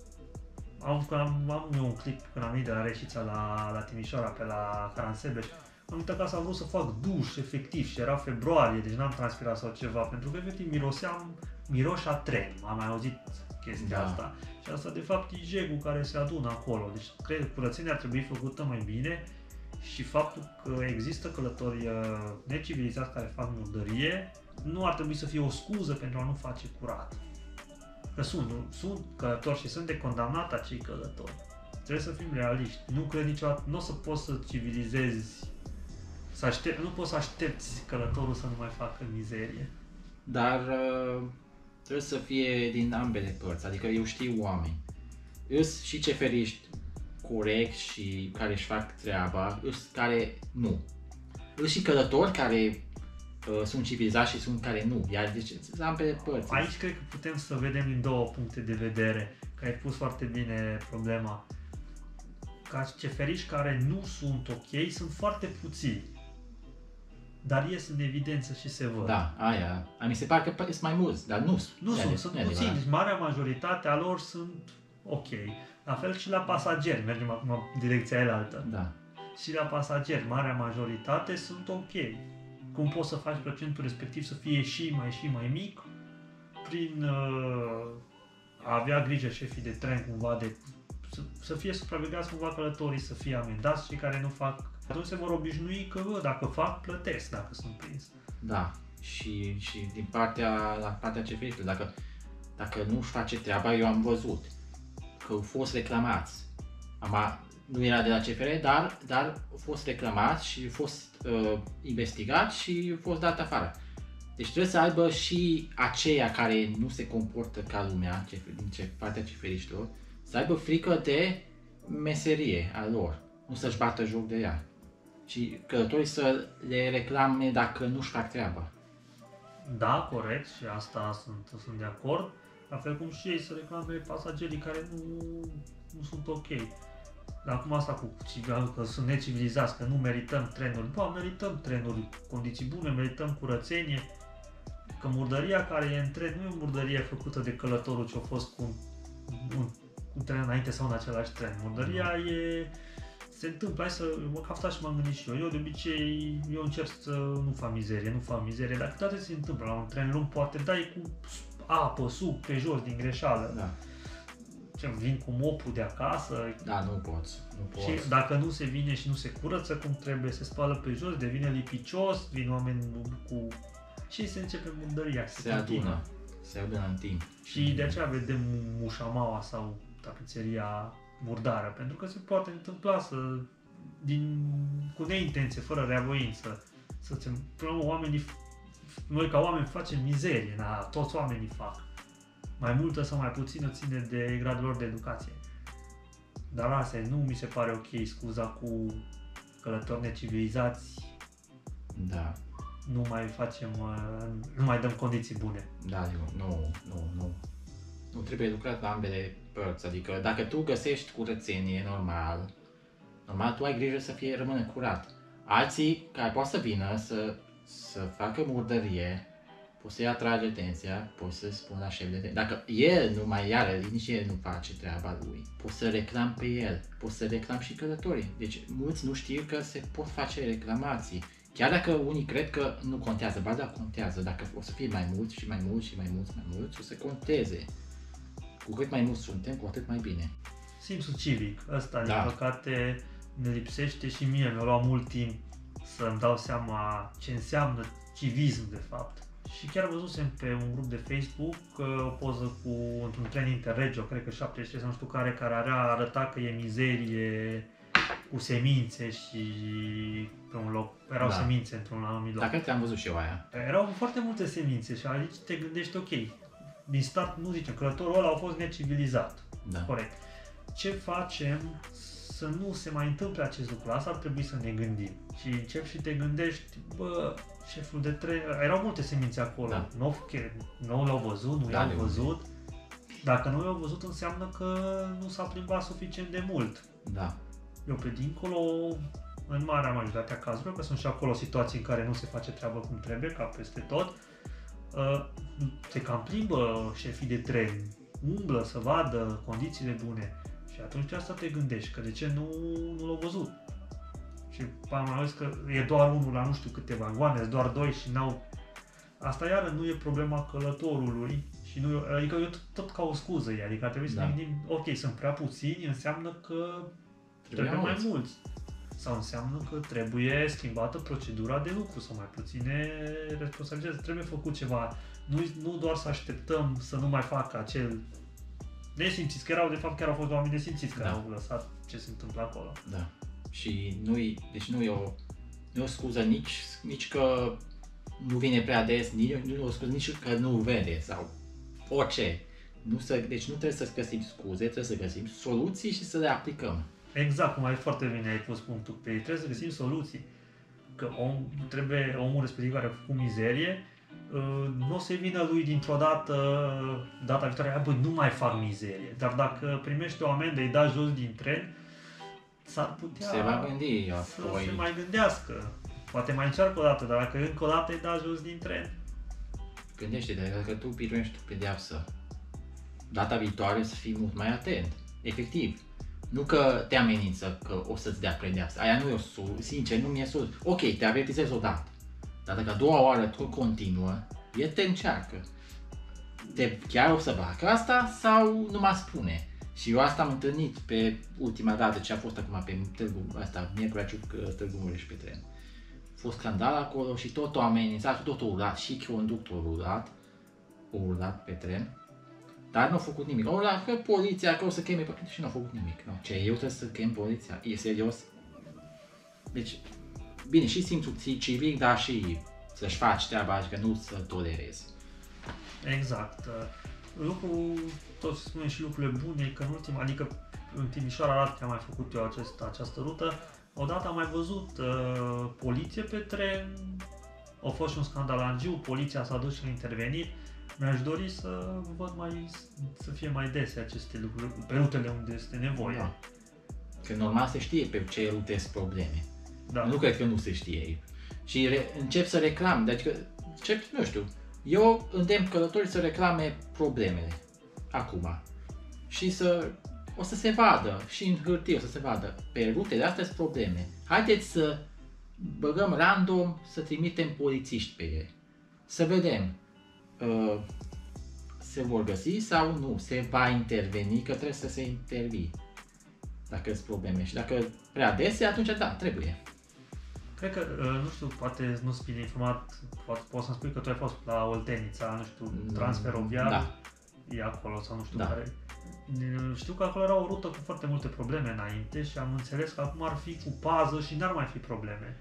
am eu un clip când am venit de la Reșița la Timișoara, pe la Caransebeș. Am uitat că am vrut să fac duș, efectiv, și era februarie, deci n-am transpirat sau ceva, pentru că efectiv miroșea tren, am mai auzit chestia asta. Și asta de fapt e jegul care se adună acolo, deci cred că curățenia ar trebui făcută mai bine și faptul că există călători necivilizați care fac murdărie, nu ar trebui să fie o scuză pentru a nu face curat. Că sunt călători și sunt de condamnat acei călători. Trebuie să fim realiști. Nu cred niciodată, nu o să poți să civilizezi, nu poți să aștepți călătorul să nu mai facă mizerie. Dar trebuie să fie din ambele părți, adică eu știu oameni. Îs și ceferiști corect și care își fac treaba, îs care nu. Îs și călători care sunt civilizați și sunt care nu, iar deci sunt ambele părți. Aici cred că putem să vedem din 2 puncte de vedere, că ai pus foarte bine problema. Ca ceferiști care nu sunt ok, sunt foarte puțini, dar ies în evidență și se văd. Da, aia. Mi se pare că sunt mai mulți, dar nu sunt puțini, deci marea majoritate a lor sunt ok. La fel și la pasageri, mergem acum în direcția elaltă. Da. Și la pasageri, marea majoritate sunt ok. Cum poți să faci procentul respectiv să fie și mai mic? Prin a avea grijă șefii de tren cumva să fie supravegheați cumva călătorii, să fie amendați cei care nu fac. Atunci se vor obișnui că dacă fac, plătesc dacă sunt prins. Da, și din la partea CFR-ului, dacă nu-și face treaba, eu am văzut că au fost reclamați. Nu era de la CFR, dar au fost reclamați și au fost investigați și au fost dat afară. Deci trebuie să aibă și aceia care nu se comportă ca lumea, din partea ciferiștilor, să aibă frică de meserie a lor, nu să-și bată joc de ea. Și călătorii să le reclame dacă nu-și fac treaba. Da, corect, și asta sunt de acord. La fel cum și ei să reclame pasagerii care nu sunt ok. Dar acum asta că sunt necivilizați, că nu merităm trenuri. Bă, merităm trenuri, condiții bune, merităm curățenie. Că murdăria care e în tren nu e o murdărie făcută de călătorul ce a fost cu un tren înainte sau în același tren. Murdăria se întâmplă, hai să mă asta și m-am gândit și eu. Eu de obicei, încerc să nu fac mizerie, dar câteodată se întâmplă la un tren lung, poate dai cu apă, suc, pe jos, din greșeală. Da. Vin cu mopul de acasă. Da, nu poți. Și dacă nu se vine și nu se curăță cum trebuie, se spală pe jos, devine lipicios, vin oameni cu... Și se începe murdăria. Se adună în timp. Și de aceea vedem mușamaua sau tapiseria murdară, pentru că se poate întâmpla cu neintenție, fără reavoință, noi ca oameni facem mizerie, toți oamenii fac. Mai multă sau mai puțină ține de gradul lor de educație. Dar asta nu mi se pare ok, scuza cu călători necivilizați. Da. Nu mai dăm condiții bune. Da, nu trebuie lucrat la ambele părți, adică dacă tu găsești curățenie normal tu ai grijă să rămână curat. Alții care pot să vină să facă murdărie, poți să-i atrage atenția, poți să spun la șef de atenție. Dacă el nu mai are, nici el nu face treaba lui, poți să reclam pe el, poți să reclam și călătorii. Deci mulți nu știu că se pot face reclamații. Chiar dacă unii cred că nu contează, ba da, contează. Dacă o să fie mai mulți și mai mulți, o să conteze. Cu cât mai mulți suntem, cu atât mai bine. Simțul civic, ăsta, din păcate, ne lipsește și mie mi-a luat mult timp să-mi dau seama ce înseamnă civism, de fapt. Și chiar văzusem pe un grup de Facebook o poză într-un tren Interregio, cred că 73 sau nu știu care arăta că e mizerie cu semințe și pe un loc erau semințe într-un anumit loc. Da, cred că am văzut și eu aia. Erau foarte multe semințe și aici te gândești, ok, din start nu zicem, călătorul ăla a fost necivilizat. Da. Corect. Ce facem să nu se mai întâmple acest lucru? Asta ar trebui să ne gândim. Și începi și te gândești, bă, șeful de tren, erau multe semințe acolo, da. Nu l-au văzut, nu i-au văzut. Dacă nu i-au văzut, înseamnă că nu s-a plimbat suficient de mult. Da. Eu pe dincolo, în marea majoritate a cazurilor, că sunt și acolo situații în care nu se face treabă cum trebuie, ca peste tot, se cam plimbă șefii de tren, umblă să vadă condițiile bune și atunci asta te gândești, că de ce nu l-au văzut. Și am mai că e doar unul la nu știu câte vagoane, doar doi și n-au... Asta iară nu e problema călătorului și adică eu tot ca o scuză e, adică ar trebui să ne gândim, ok, sunt prea puțini, înseamnă că trebuie mai mulți. Sau înseamnă că trebuie schimbată procedura de lucru sau mai puține responsabilități. Trebuie făcut ceva. Nu doar să așteptăm să nu mai facă acel nesimțiți, că de fapt chiar au fost oameni nesimțiți care au lăsat ce se întâmplă acolo. Da. Și nu e o scuză nici că nu vine prea des, nu e o scuză nici că nu vede sau orice. Deci nu trebuie să găsim scuze, trebuie să găsim soluții și să le aplicăm. Exact, cum foarte bine ai pus punctul pe ei. Trebuie să găsim soluții. Că omul respectiv care a făcut mizerie, nu o să vină lui dintr-o dată, data viitoare, băi, nu mai fac mizerie. Dar dacă primește o amendă, îi da jos din tren, s-ar putea se va gândi să se mai gândească. Poate mai încearcă o dată, dar dacă încă o dată îi da jos din tren. Gândește-te, dacă tu primești o pedeapsă, data viitoare să fii mult mai atent. Efectiv. Nu că te amenință că o să-ți dea pedeapsă. Aia nu e sincer, nu mi-e sus. Ok, te avertizezi odată. Dar dacă a doua oară tu continuă, el te încearcă. Chiar o să facă asta sau nu mă spune? Și eu asta am întâlnit pe ultima dată ce a fost acum pe Miercurea Ciuc, Târgu Mureș pe tren. A fost scandal acolo și tot o amenințat, tot o urlat și conductorul o urlat pe tren. Dar nu a făcut nimic. Că poliția, că o să cheme... Și nu a făcut nimic. No. Ce, eu trebuie să chem poliția? E serios? Deci, bine, și simțul civic, dar și să-și faci treaba și că nu să tolerezi. Exact. Lucrul, tot spune și lucrurile bune, că adică în Timișoara, Arad, că am mai făcut eu această rută, odată am mai văzut poliție pe tren, a fost și un scandal în Giu, poliția s-a dus și a intervenit. Mi-aș dori să văd să fie mai dese aceste lucruri pe rutele unde este nevoie. Da. Că normal se știe pe ce rute sunt probleme. Da. Nu cred că nu se știe. Și încep să reclam, deci că, nu știu, eu îndemn călătorii să reclame problemele acum și o să se vadă și în hârtie o să se vadă pe rutele astea sunt probleme. Haideți să băgăm random, să trimitem polițiști pe ele. Să vedem se vor găsi sau nu, se va interveni, că trebuie să se intervii dacă sunt probleme și dacă prea dese, atunci da, trebuie. Cred că, nu știu, poate nu sunt bine informat, poți să-mi spui că tu ai fost la Oltenița, nu știu, transferoviar, da. E acolo sau nu știu da. care. Știu că acolo era o rută cu foarte multe probleme înainte și am înțeles că acum ar fi cu pază și n-ar mai fi probleme.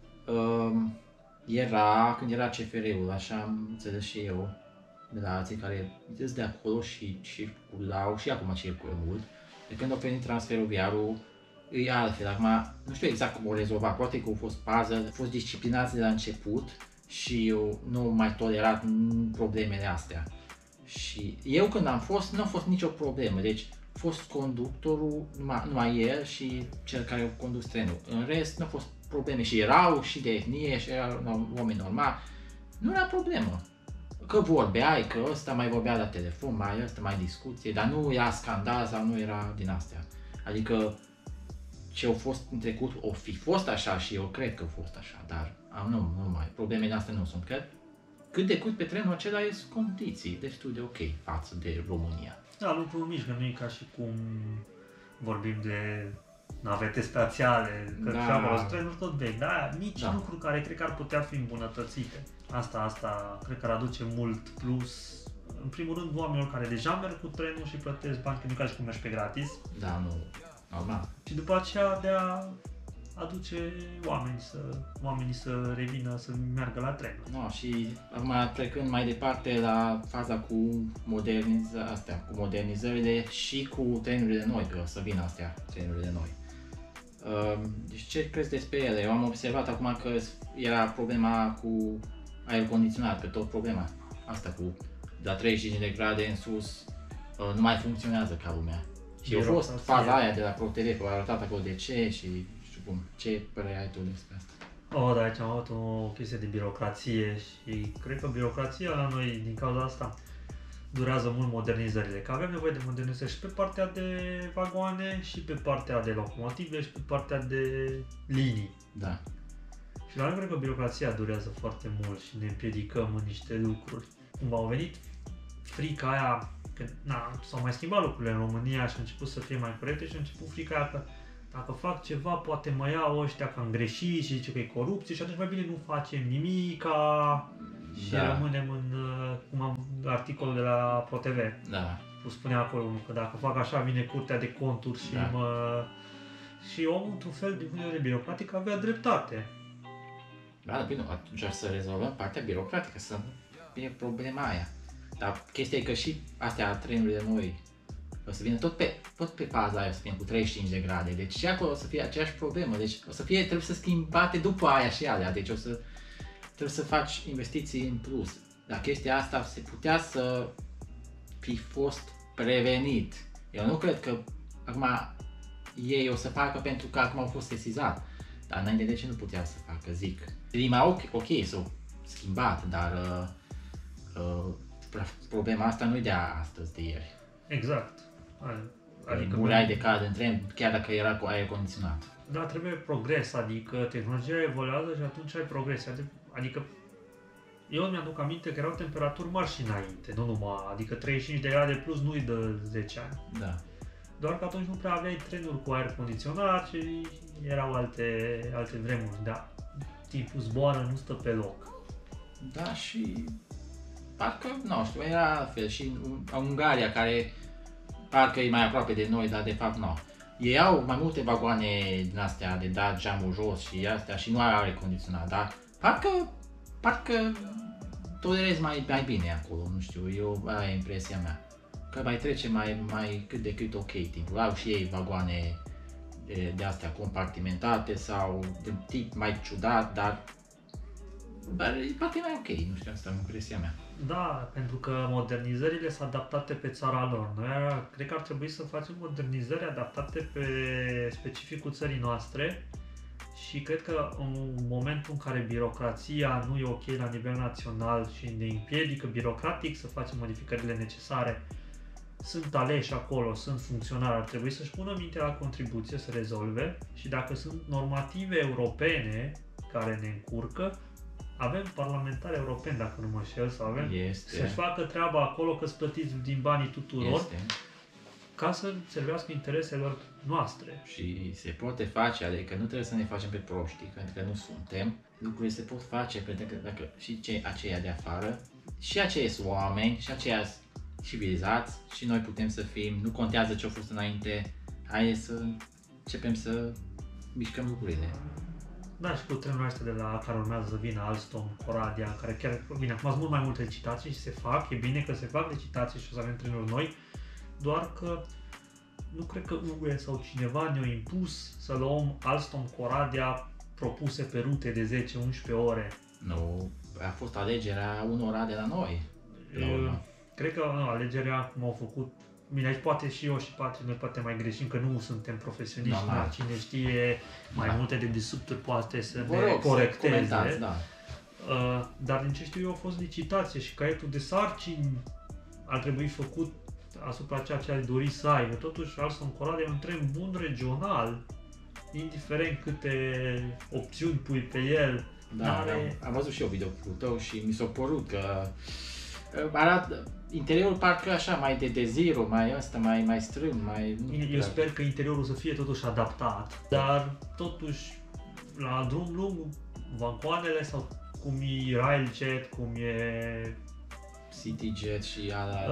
Când era CFR-ul, așa am înțeles și eu, de la alții care sunt de acolo și circulau, și acum circulă mult. De când a venit transferoviarul, e altfel. Acum, nu știu exact cum o rezolva, poate că a fost pază, a fost disciplinați de la început și eu nu am mai tolerat problemele astea. Și eu când am fost, nu a fost nicio problemă, deci a fost conductorul, numai el și cel care a condus trenul. În rest, nu a fost probleme și erau și de etnie și erau oameni normali, nu era problemă. Că vorbeai, că ăsta mai vorbea la telefon, ăsta mai discuție, dar nu era scandal sau nu era din astea. Adică ce au fost în trecut, o fi fost așa și eu cred că a fost așa, dar nu mai, problemele astea nu sunt. Că cât de cât pe trenul acela sunt condiții destul de ok față de România. Da, lucruri mici, că nu e ca și cum vorbim de navete spațiale, că și acolo sunt trenuri tot vechi, dar mici lucruri care cred că ar putea fi îmbunătățite. Asta cred că ar aduce mult plus. În primul rând, oamenilor care deja merg cu trenul și plătesc bani, că nu ca și cum mergi pe gratis. Da, nu, normal. Și după aceea de a aduce oamenii să revină, să meargă la tren. No, și acum trecând mai departe la faza cu modernizările și cu trenurile noi, că o să vină astea, trenurile noi. Deci ce crezi despre ele? Eu am observat acum că era problema cu aer condiționat, că tot problema asta cu de la 35 de grade în sus nu mai funcționează ca lumea. Și a fost faza aia de la ProTV, că a arătat acolo de ce și știu cum. Ce părere ai tu despre asta? Da, aici am avut o chestie de birocrație și cred că birocrația la noi, din cauza asta, durează mult modernizările. Că avem nevoie de modernizări și pe partea de vagoane, și pe partea de locomotive, și pe partea de linii. Da. Și la noi cred că birocrația durează foarte mult și ne împiedicăm în niște lucruri. Cumva au venit frica aia, că s-au mai schimbat lucrurile în România și a început să fie mai corecte și a început frica aia că dacă fac ceva, poate mă iau ăștia că am greșit și zice că e corupție și atunci mai bine nu facem nimica și rămânem în articolul de la ProTV. Da. Spunea acolo că dacă fac așa vine Curtea de Conturi și și omul, într-un fel de vedere birocratic, avea dreptate. Da, bine, atunci să rezolvăm partea birocratică, să fie problema aia. Dar chestia e că și astea trenurile noi o să vină tot pe faza aia, o să vină cu 35 de grade, deci și acolo o să fie aceeași problemă, deci trebuie să schimbate după aia și alea, deci trebuie să faci investiții în plus. Dar chestia asta se putea să fi fost prevenit. Eu nu cred că acum ei o să facă pentru că acum au fost sesizat, dar înainte de ce nu putea să facă, zic. Prima ok, s-au schimbat, dar problema asta nu e de astăzi, de ieri. Exact. Adică mureai de cald în tren, chiar dacă era cu aer condiționat. Da, trebuie progres, adică tehnologia evoluează și atunci ai progres. Adică eu mi-aduc aminte că erau temperaturi mari și înainte, nu numai, adică 35 de grade plus nu-i de 10 ani. Da. Doar că atunci nu prea aveai trenuri cu aer condiționat și erau alte vremuri, da. Tipul zboară, nu stă pe loc. Da, și parcă, nu știu, era altfel și Ungaria, care parcă e mai aproape de noi, dar de fapt nu. Ei au mai multe vagoane din astea de dat geamul jos și astea și nu are aer condiționat, dar parcă parcă tolerezi mai bine acolo, nu știu, eu aia e impresia mea. Că mai trece mai cât de cât ok timpul. Au și ei vagoane de astea compartimentate sau de tip mai ciudat, dar parcă e mai ok, nu știu, asta e impresia mea. Da, pentru că modernizările sunt adaptate pe țara lor. Noi cred că ar trebui să facem modernizări adaptate pe specificul țării noastre și cred că în momentul în care birocrația nu e ok la nivel național și ne împiedică birocratic să facem modificările necesare, sunt aleși acolo, sunt funcționari, ar trebui să-și pună mintea la contribuție să rezolve și dacă sunt normative europene care ne încurcă, avem parlamentari europeni, dacă nu mă înșel, sau avem să-și facă treaba acolo că-s plătiți din banii tuturor ca să servească intereselor noastre. Și se poate face, adică nu trebuie să ne facem pe proștii, pentru că nu suntem. Lucrurile se pot face, pentru că dacă și aceia de afară, și aceia sunt oameni, și aceia civilizați, și noi putem să fim, nu contează ce a fost înainte, hai să începem să mișcăm lucrurile. Da, și cu trenurile astea de la care urmează să vină Alstom, Coradia, care chiar, bine, acum sunt mult mai multe licitații și se fac, e bine că se fac licitații și o să avem trenuri noi, doar că nu cred că UE sau cineva ne-a impus să luăm Alstom, Coradia propuse pe rute de 10-11 ore. Nu, a fost alegerea unora de la noi. Cred că alegerea, cum au făcut, bine, aici poate și eu și Patrick, noi poate mai greșim, că nu suntem profesioniști, dar cine știe mai multe de disubturi poate să ne corecteze. Da. Dar din ce știu eu a fost licitație și caietul de sarcini ar trebui făcut asupra ceea ce ai dori să ai. Totuși, Alstom Coradia e un tren bun regional, indiferent câte opțiuni pui pe el. Da, am văzut și eu videoclipul tău și mi s-a părut că arată interiorul parcă așa, mai de zero, mai strâmb, mai... Eu sper că interiorul să fie totuși adaptat, dar totuși la drum lung, vagoanele sau cum e Railjet, cum e CityJet și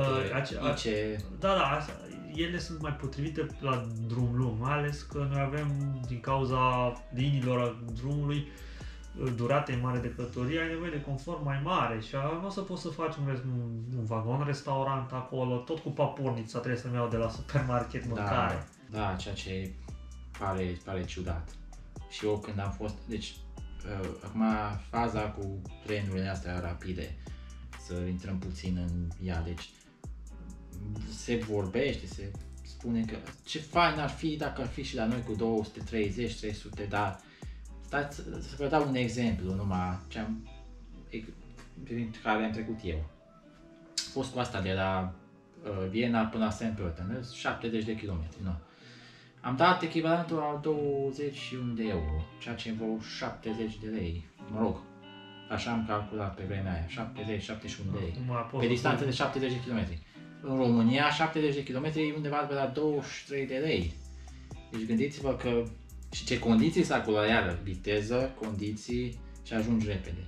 Da, ele sunt mai potrivite la drum lung, mai ales că noi avem, din cauza liniilor drumului, durate mare de călătorie, ai nevoie de confort mai mare și nu o să poți să faci un vagon restaurant acolo, tot cu papornița trebuie să-mi iau de la supermarket mâncare. Da, ceea ce pare ciudat. Și eu când am fost, deci acum faza cu trenurile astea rapide, să intrăm puțin în ea, deci se vorbește, se spune că ce fain ar fi dacă ar fi și la noi cu 230-300, dar stați să vă dau un exemplu numai prin care am trecut eu. A fost cu asta de la Viena până la St. Pölten, 70 de kilometri, nu? Am dat echivalentul la 21 de euro, ceea ce vreo 70 de lei, mă rog, așa am calculat pe vremea aia, 70-71 de lei, pe distanță de 70 de kilometri. În România, 70 de kilometri e undeva pe la 23 de lei. Deci gândiți-vă că și ce condiții sunt acolo, iară, viteză, condiții și ajungi repede.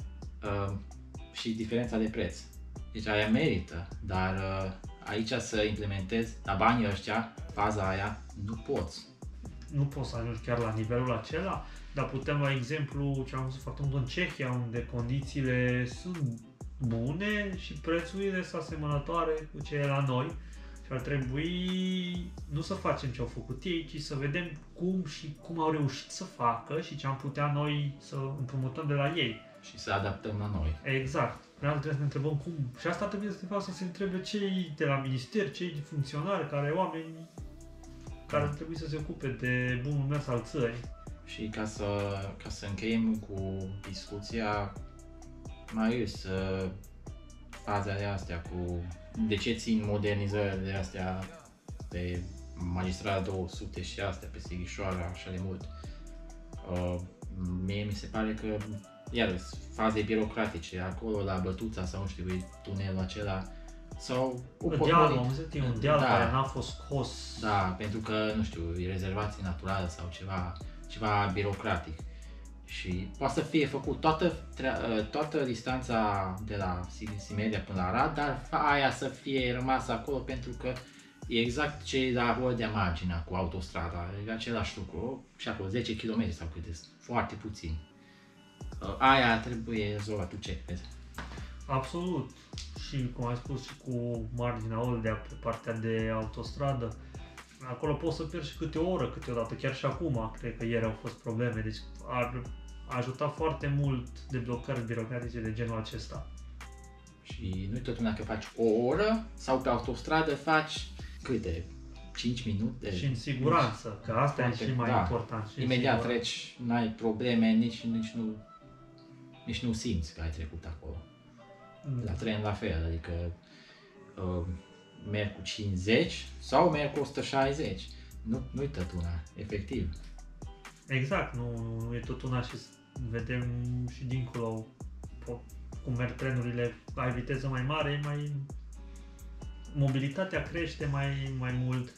Și diferența de preț. Deci aia merită, dar aici să implementezi la banii ăștia, faza aia, nu poți. Nu poți să ajungi chiar la nivelul acela, dar putem la exemplu ce am văzut foarte mult în Cehia, unde condițiile sunt bune și prețurile sunt asemănătoare cu cele la noi. Și ar trebui nu să facem ce au făcut ei, ci să vedem cum au reușit să facă și ce am putea noi să împrumutăm de la ei. Și să adaptăm la noi. Exact. Noi trebuie să ne întrebăm cum. Și asta trebuie să se întrebe cei de la minister, cei funcționari, oameni care ar trebui să se ocupe de bunul mers al țării. Și ca să încheiem cu discuția, Marius, fazele astea cu de ce țin modernizările astea pe magistrala 200 și astea pe Sighișoara așa de mult. Mie mi se pare că iar faze birocratice acolo la Bătuța sau nu știu, tunelul acela sau un deal care n-a fost scos. Da, pentru că nu știu, e rezervație naturală sau ceva birocratic. Și poate să fie făcut toată distanța de la Simeria până la Arad, dar aia să fie rămasă acolo pentru că e exact ce e la Oradea marginea cu autostrada, e același lucru, și acolo 10 km sau câte, foarte puțin. Aia trebuie rezolvat, tu ce crezi? Absolut. Și cum ai spus și cu marginea Oldea pe partea de autostradă, acolo poți să pierzi și câte o oră câteodată, chiar și acum, cred că ieri au fost probleme, deci ar ajuta foarte mult deblocări birocratice de genul acesta. Și nu-i tot una că faci o oră sau pe autostradă faci câte? 5 minute? Și în siguranță, că asta e și mai important. Și imediat treci, n-ai probleme, nici nu simți că ai trecut acolo. La tren la fel, adică merg cu 50 sau merg cu 160. Nu-i tot una, efectiv. Exact, nu e tot una și vedem și dincolo cum merg trenurile, ai viteză mai mare, mobilitatea crește mai mult,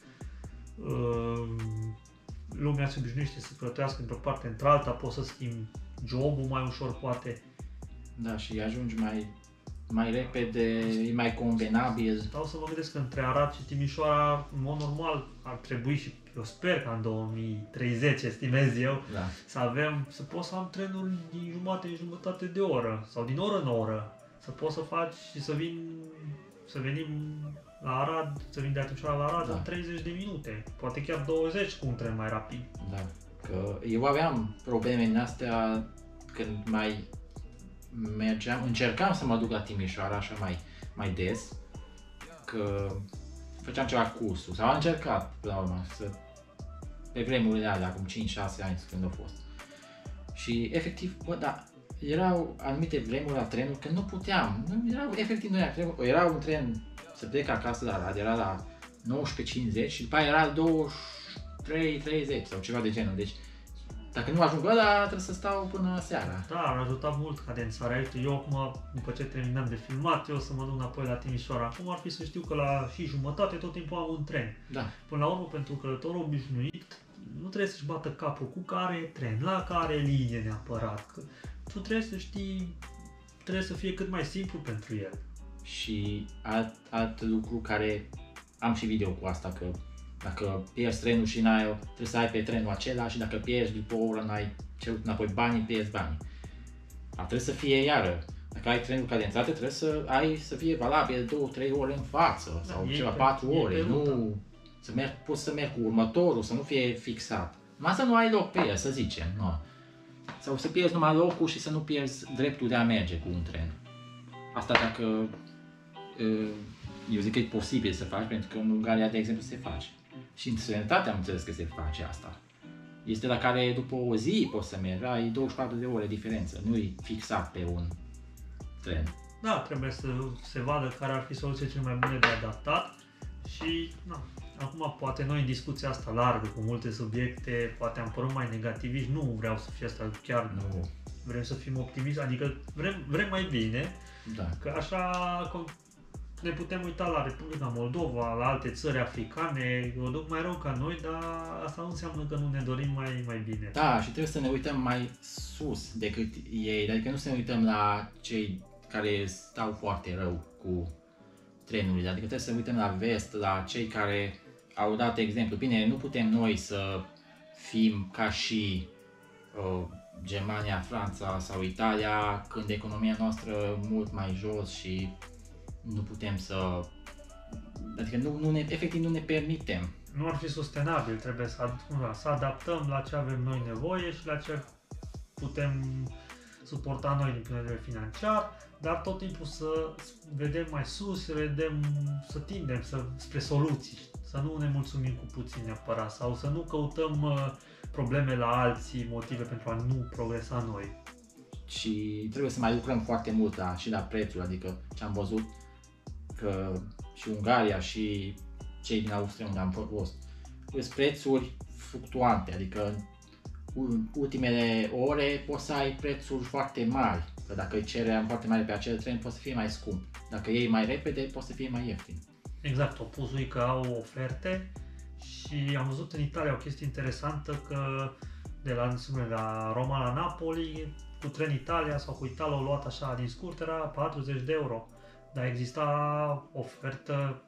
lumea se obișnuiește să plătească într-o parte într-alta, poți să schimbi jobul mai ușor poate. Da, și ajungi mai repede, e mai convenabil. Stau să mă gândesc că între Arad și Timișoara, în mod normal, ar trebui și eu sper că în 2030, estimez eu, să pot să am trenuri din jumătate în jumătate de oră sau din oră în oră, să pot să faci și să venim la Arad, să vin de Timișoara la Arad în 30 de minute, poate chiar 20 cu un tren mai rapid. Da, că eu aveam probleme în astea când mai încercam să mă duc la Timișoara așa mai des, că făceam ceva cursuri sau am încercat până la urmă pe vremurile alea, acum 5-6 ani când au fost. Și efectiv, erau anumite vremuri la trenul că nu puteam, era un tren să plec acasă la Arad, era la 19:50 și după aia era la 23:30 sau ceva de genul, deci dacă nu ajung ăla, trebuie să stau până seara. Da, ar ajuta mult cadențarea. Uite, eu acum, după ce terminăm de filmat, eu o să mă duc înapoi la Timișoara. Acum ar fi să știu că la și jumătate tot timpul am un tren. Da. Până la urmă, pentru călătorul obișnuit, nu trebuie să-și bată capul cu care tren, la care linie neapărat. Că tu trebuie să știi, trebuie să fie cât mai simplu pentru el. Și alt lucru care am și video cu asta, că dacă pierzi trenul și trebuie să ai pe trenul acela și dacă pierzi după o oră n-ai cerut înapoi banii, pierzi banii. Trebuie să fie iară. Dacă ai trenul cadențat, trebuie să fie valabil 2-3 ore în față sau ceva 4 ore. Nu poți să mergi cu următorul, să nu fie fixat. Numai să nu ai loc pe el, să zicem. Nu. Sau să pierzi numai locul și să nu pierzi dreptul de a merge cu un tren. Asta dacă eu zic că e posibil să faci, pentru că în Ungaria, de exemplu, se face. Și în străinătate am înțeles că se face asta. Este la care după o zi poți să mergi, ai 24 de ore diferență, nu-i fixat pe un tren. Da, trebuie să se vadă care ar fi soluția cele mai bune de adaptat și acum poate noi în discuția asta largă cu multe subiecte, poate am părut mai negativiști, nu vreau să fie asta, chiar nu. Vrem să fim optimiști, adică vrem mai bine, că așa ne putem uita la Republica Moldova, la alte țări africane, o duc mai rău ca noi, dar asta nu înseamnă că nu ne dorim mai bine. Da, și trebuie să ne uităm mai sus decât ei, adică nu să ne uităm la cei care stau foarte rău cu trenurile, adică trebuie să ne uităm la vest, la cei care au dat exemplu. Bine, nu putem noi să fim ca și Germania, Franța sau Italia, când economia noastră mult mai jos și nu putem adică efectiv nu ne permitem. Nu ar fi sustenabil, trebuie să adaptăm la ce avem noi nevoie și la ce putem suporta noi din punct de vedere financiar, dar tot timpul să vedem mai sus, să tindem spre soluții, să nu ne mulțumim cu puțin neapărat sau să nu căutăm probleme la alții, motive pentru a nu progresa noi. Și trebuie să mai lucrăm foarte mult și la prețul, adică ce am văzut că și Ungaria și cei din Austria unde am fost, sunt prețuri fluctuante, adică în ultimele ore poți să ai prețuri foarte mari, că dacă îi cererea foarte mare pe acel tren poate să fie mai scump, dacă iei mai repede poate să fie mai ieftin. Exact, opusul e că au oferte și am văzut în Italia o chestie interesantă că de la Roma la Napoli, cu tren Italia sau cu Italo luat așa din scurt era 40 de euro. Dar exista ofertă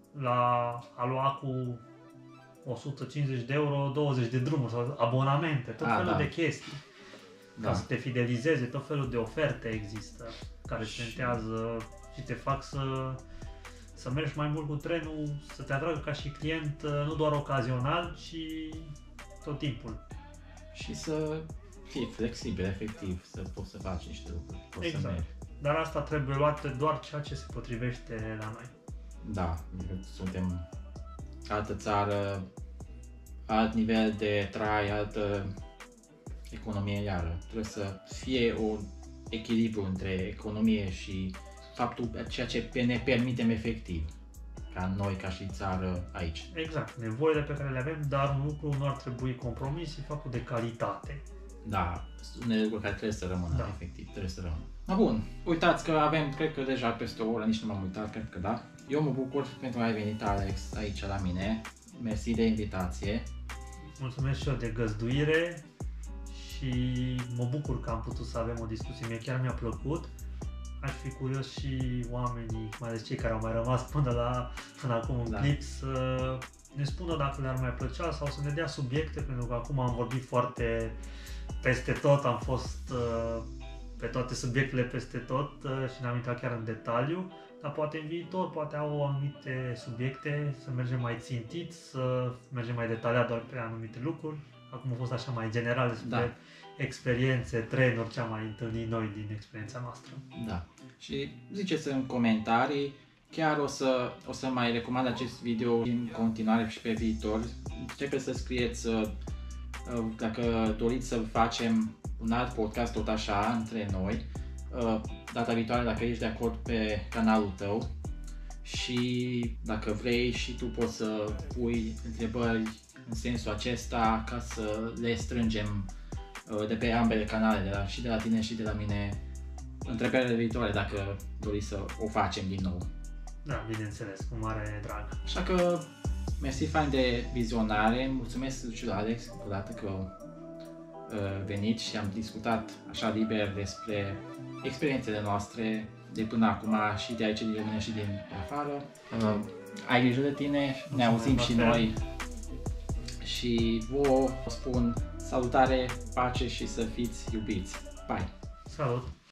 a lua cu 150 de euro 20 de drumuri sau abonamente, tot felul de chestii. ca să te fidelizeze, tot felul de oferte există care te tentează și te fac să mergi mai mult cu trenul, să te atragă ca și client, nu doar ocazional, ci tot timpul. Și să fii flexibil, efectiv, să poți să faci niște lucruri. Exact. Să mergi. Dar asta trebuie luat doar ceea ce se potrivește la noi. Da, suntem altă țară, alt nivel de trai, altă economie iară. Trebuie să fie un echilibru între economie și faptul ceea ce ne permitem efectiv ca noi, ca și țară aici. Exact, nevoile pe care le avem, dar un lucru nu ar trebui compromis, e faptul de calitate. Da, sunt unele lucruri care trebuie să rămână, Da. efectiv, trebuie să rămână. Da, bun, uitați că avem, cred că deja peste o oră, nici nu m-am uitat, cred că da. Eu mă bucur pentru că ai venit, Alex, aici la mine. Mersi de invitație. Mulțumesc și eu de găzduire și mă bucur că am putut să avem o discuție, mie chiar mi-a plăcut. Aș fi curios și oamenii, mai ales cei care au mai rămas până acum în clip, să ne spună dacă le-ar mai plăcea sau să ne dea subiecte, pentru că acum am vorbit foarte peste tot, am fost pe toate subiectele peste tot și ne-am intrat chiar în detaliu, dar poate în viitor, poate au anumite subiecte, să mergem mai țintit, să mergem mai detaliat doar pe anumite lucruri. Acum a fost așa mai general despre experiențe, trenuri, ce am mai întâlnit noi din experiența noastră. Da. Și ziceți în comentarii, chiar o să mai recomand acest video în continuare și pe viitor. Începeți să scrieți dacă doriți să facem un alt podcast tot așa între noi, data viitoare, dacă ești de acord, pe canalul tău, și dacă vrei și tu poți să pui întrebări în sensul acesta ca să le strângem de pe ambele canale, și de la tine și de la mine, întrebările viitoare, dacă doriți să o facem din nou. Da, bineînțeles, cu mare drag. Așa că mersi fain de vizionare, mulțumesc și lui Alex încă o dată că venit și am discutat așa liber despre experiențele noastre de până acum și de aici din România și din afară. Ai grijă de tine, ne auzim și noi și vouă spun salutare, pace și să fiți iubiți. Bye! Salut!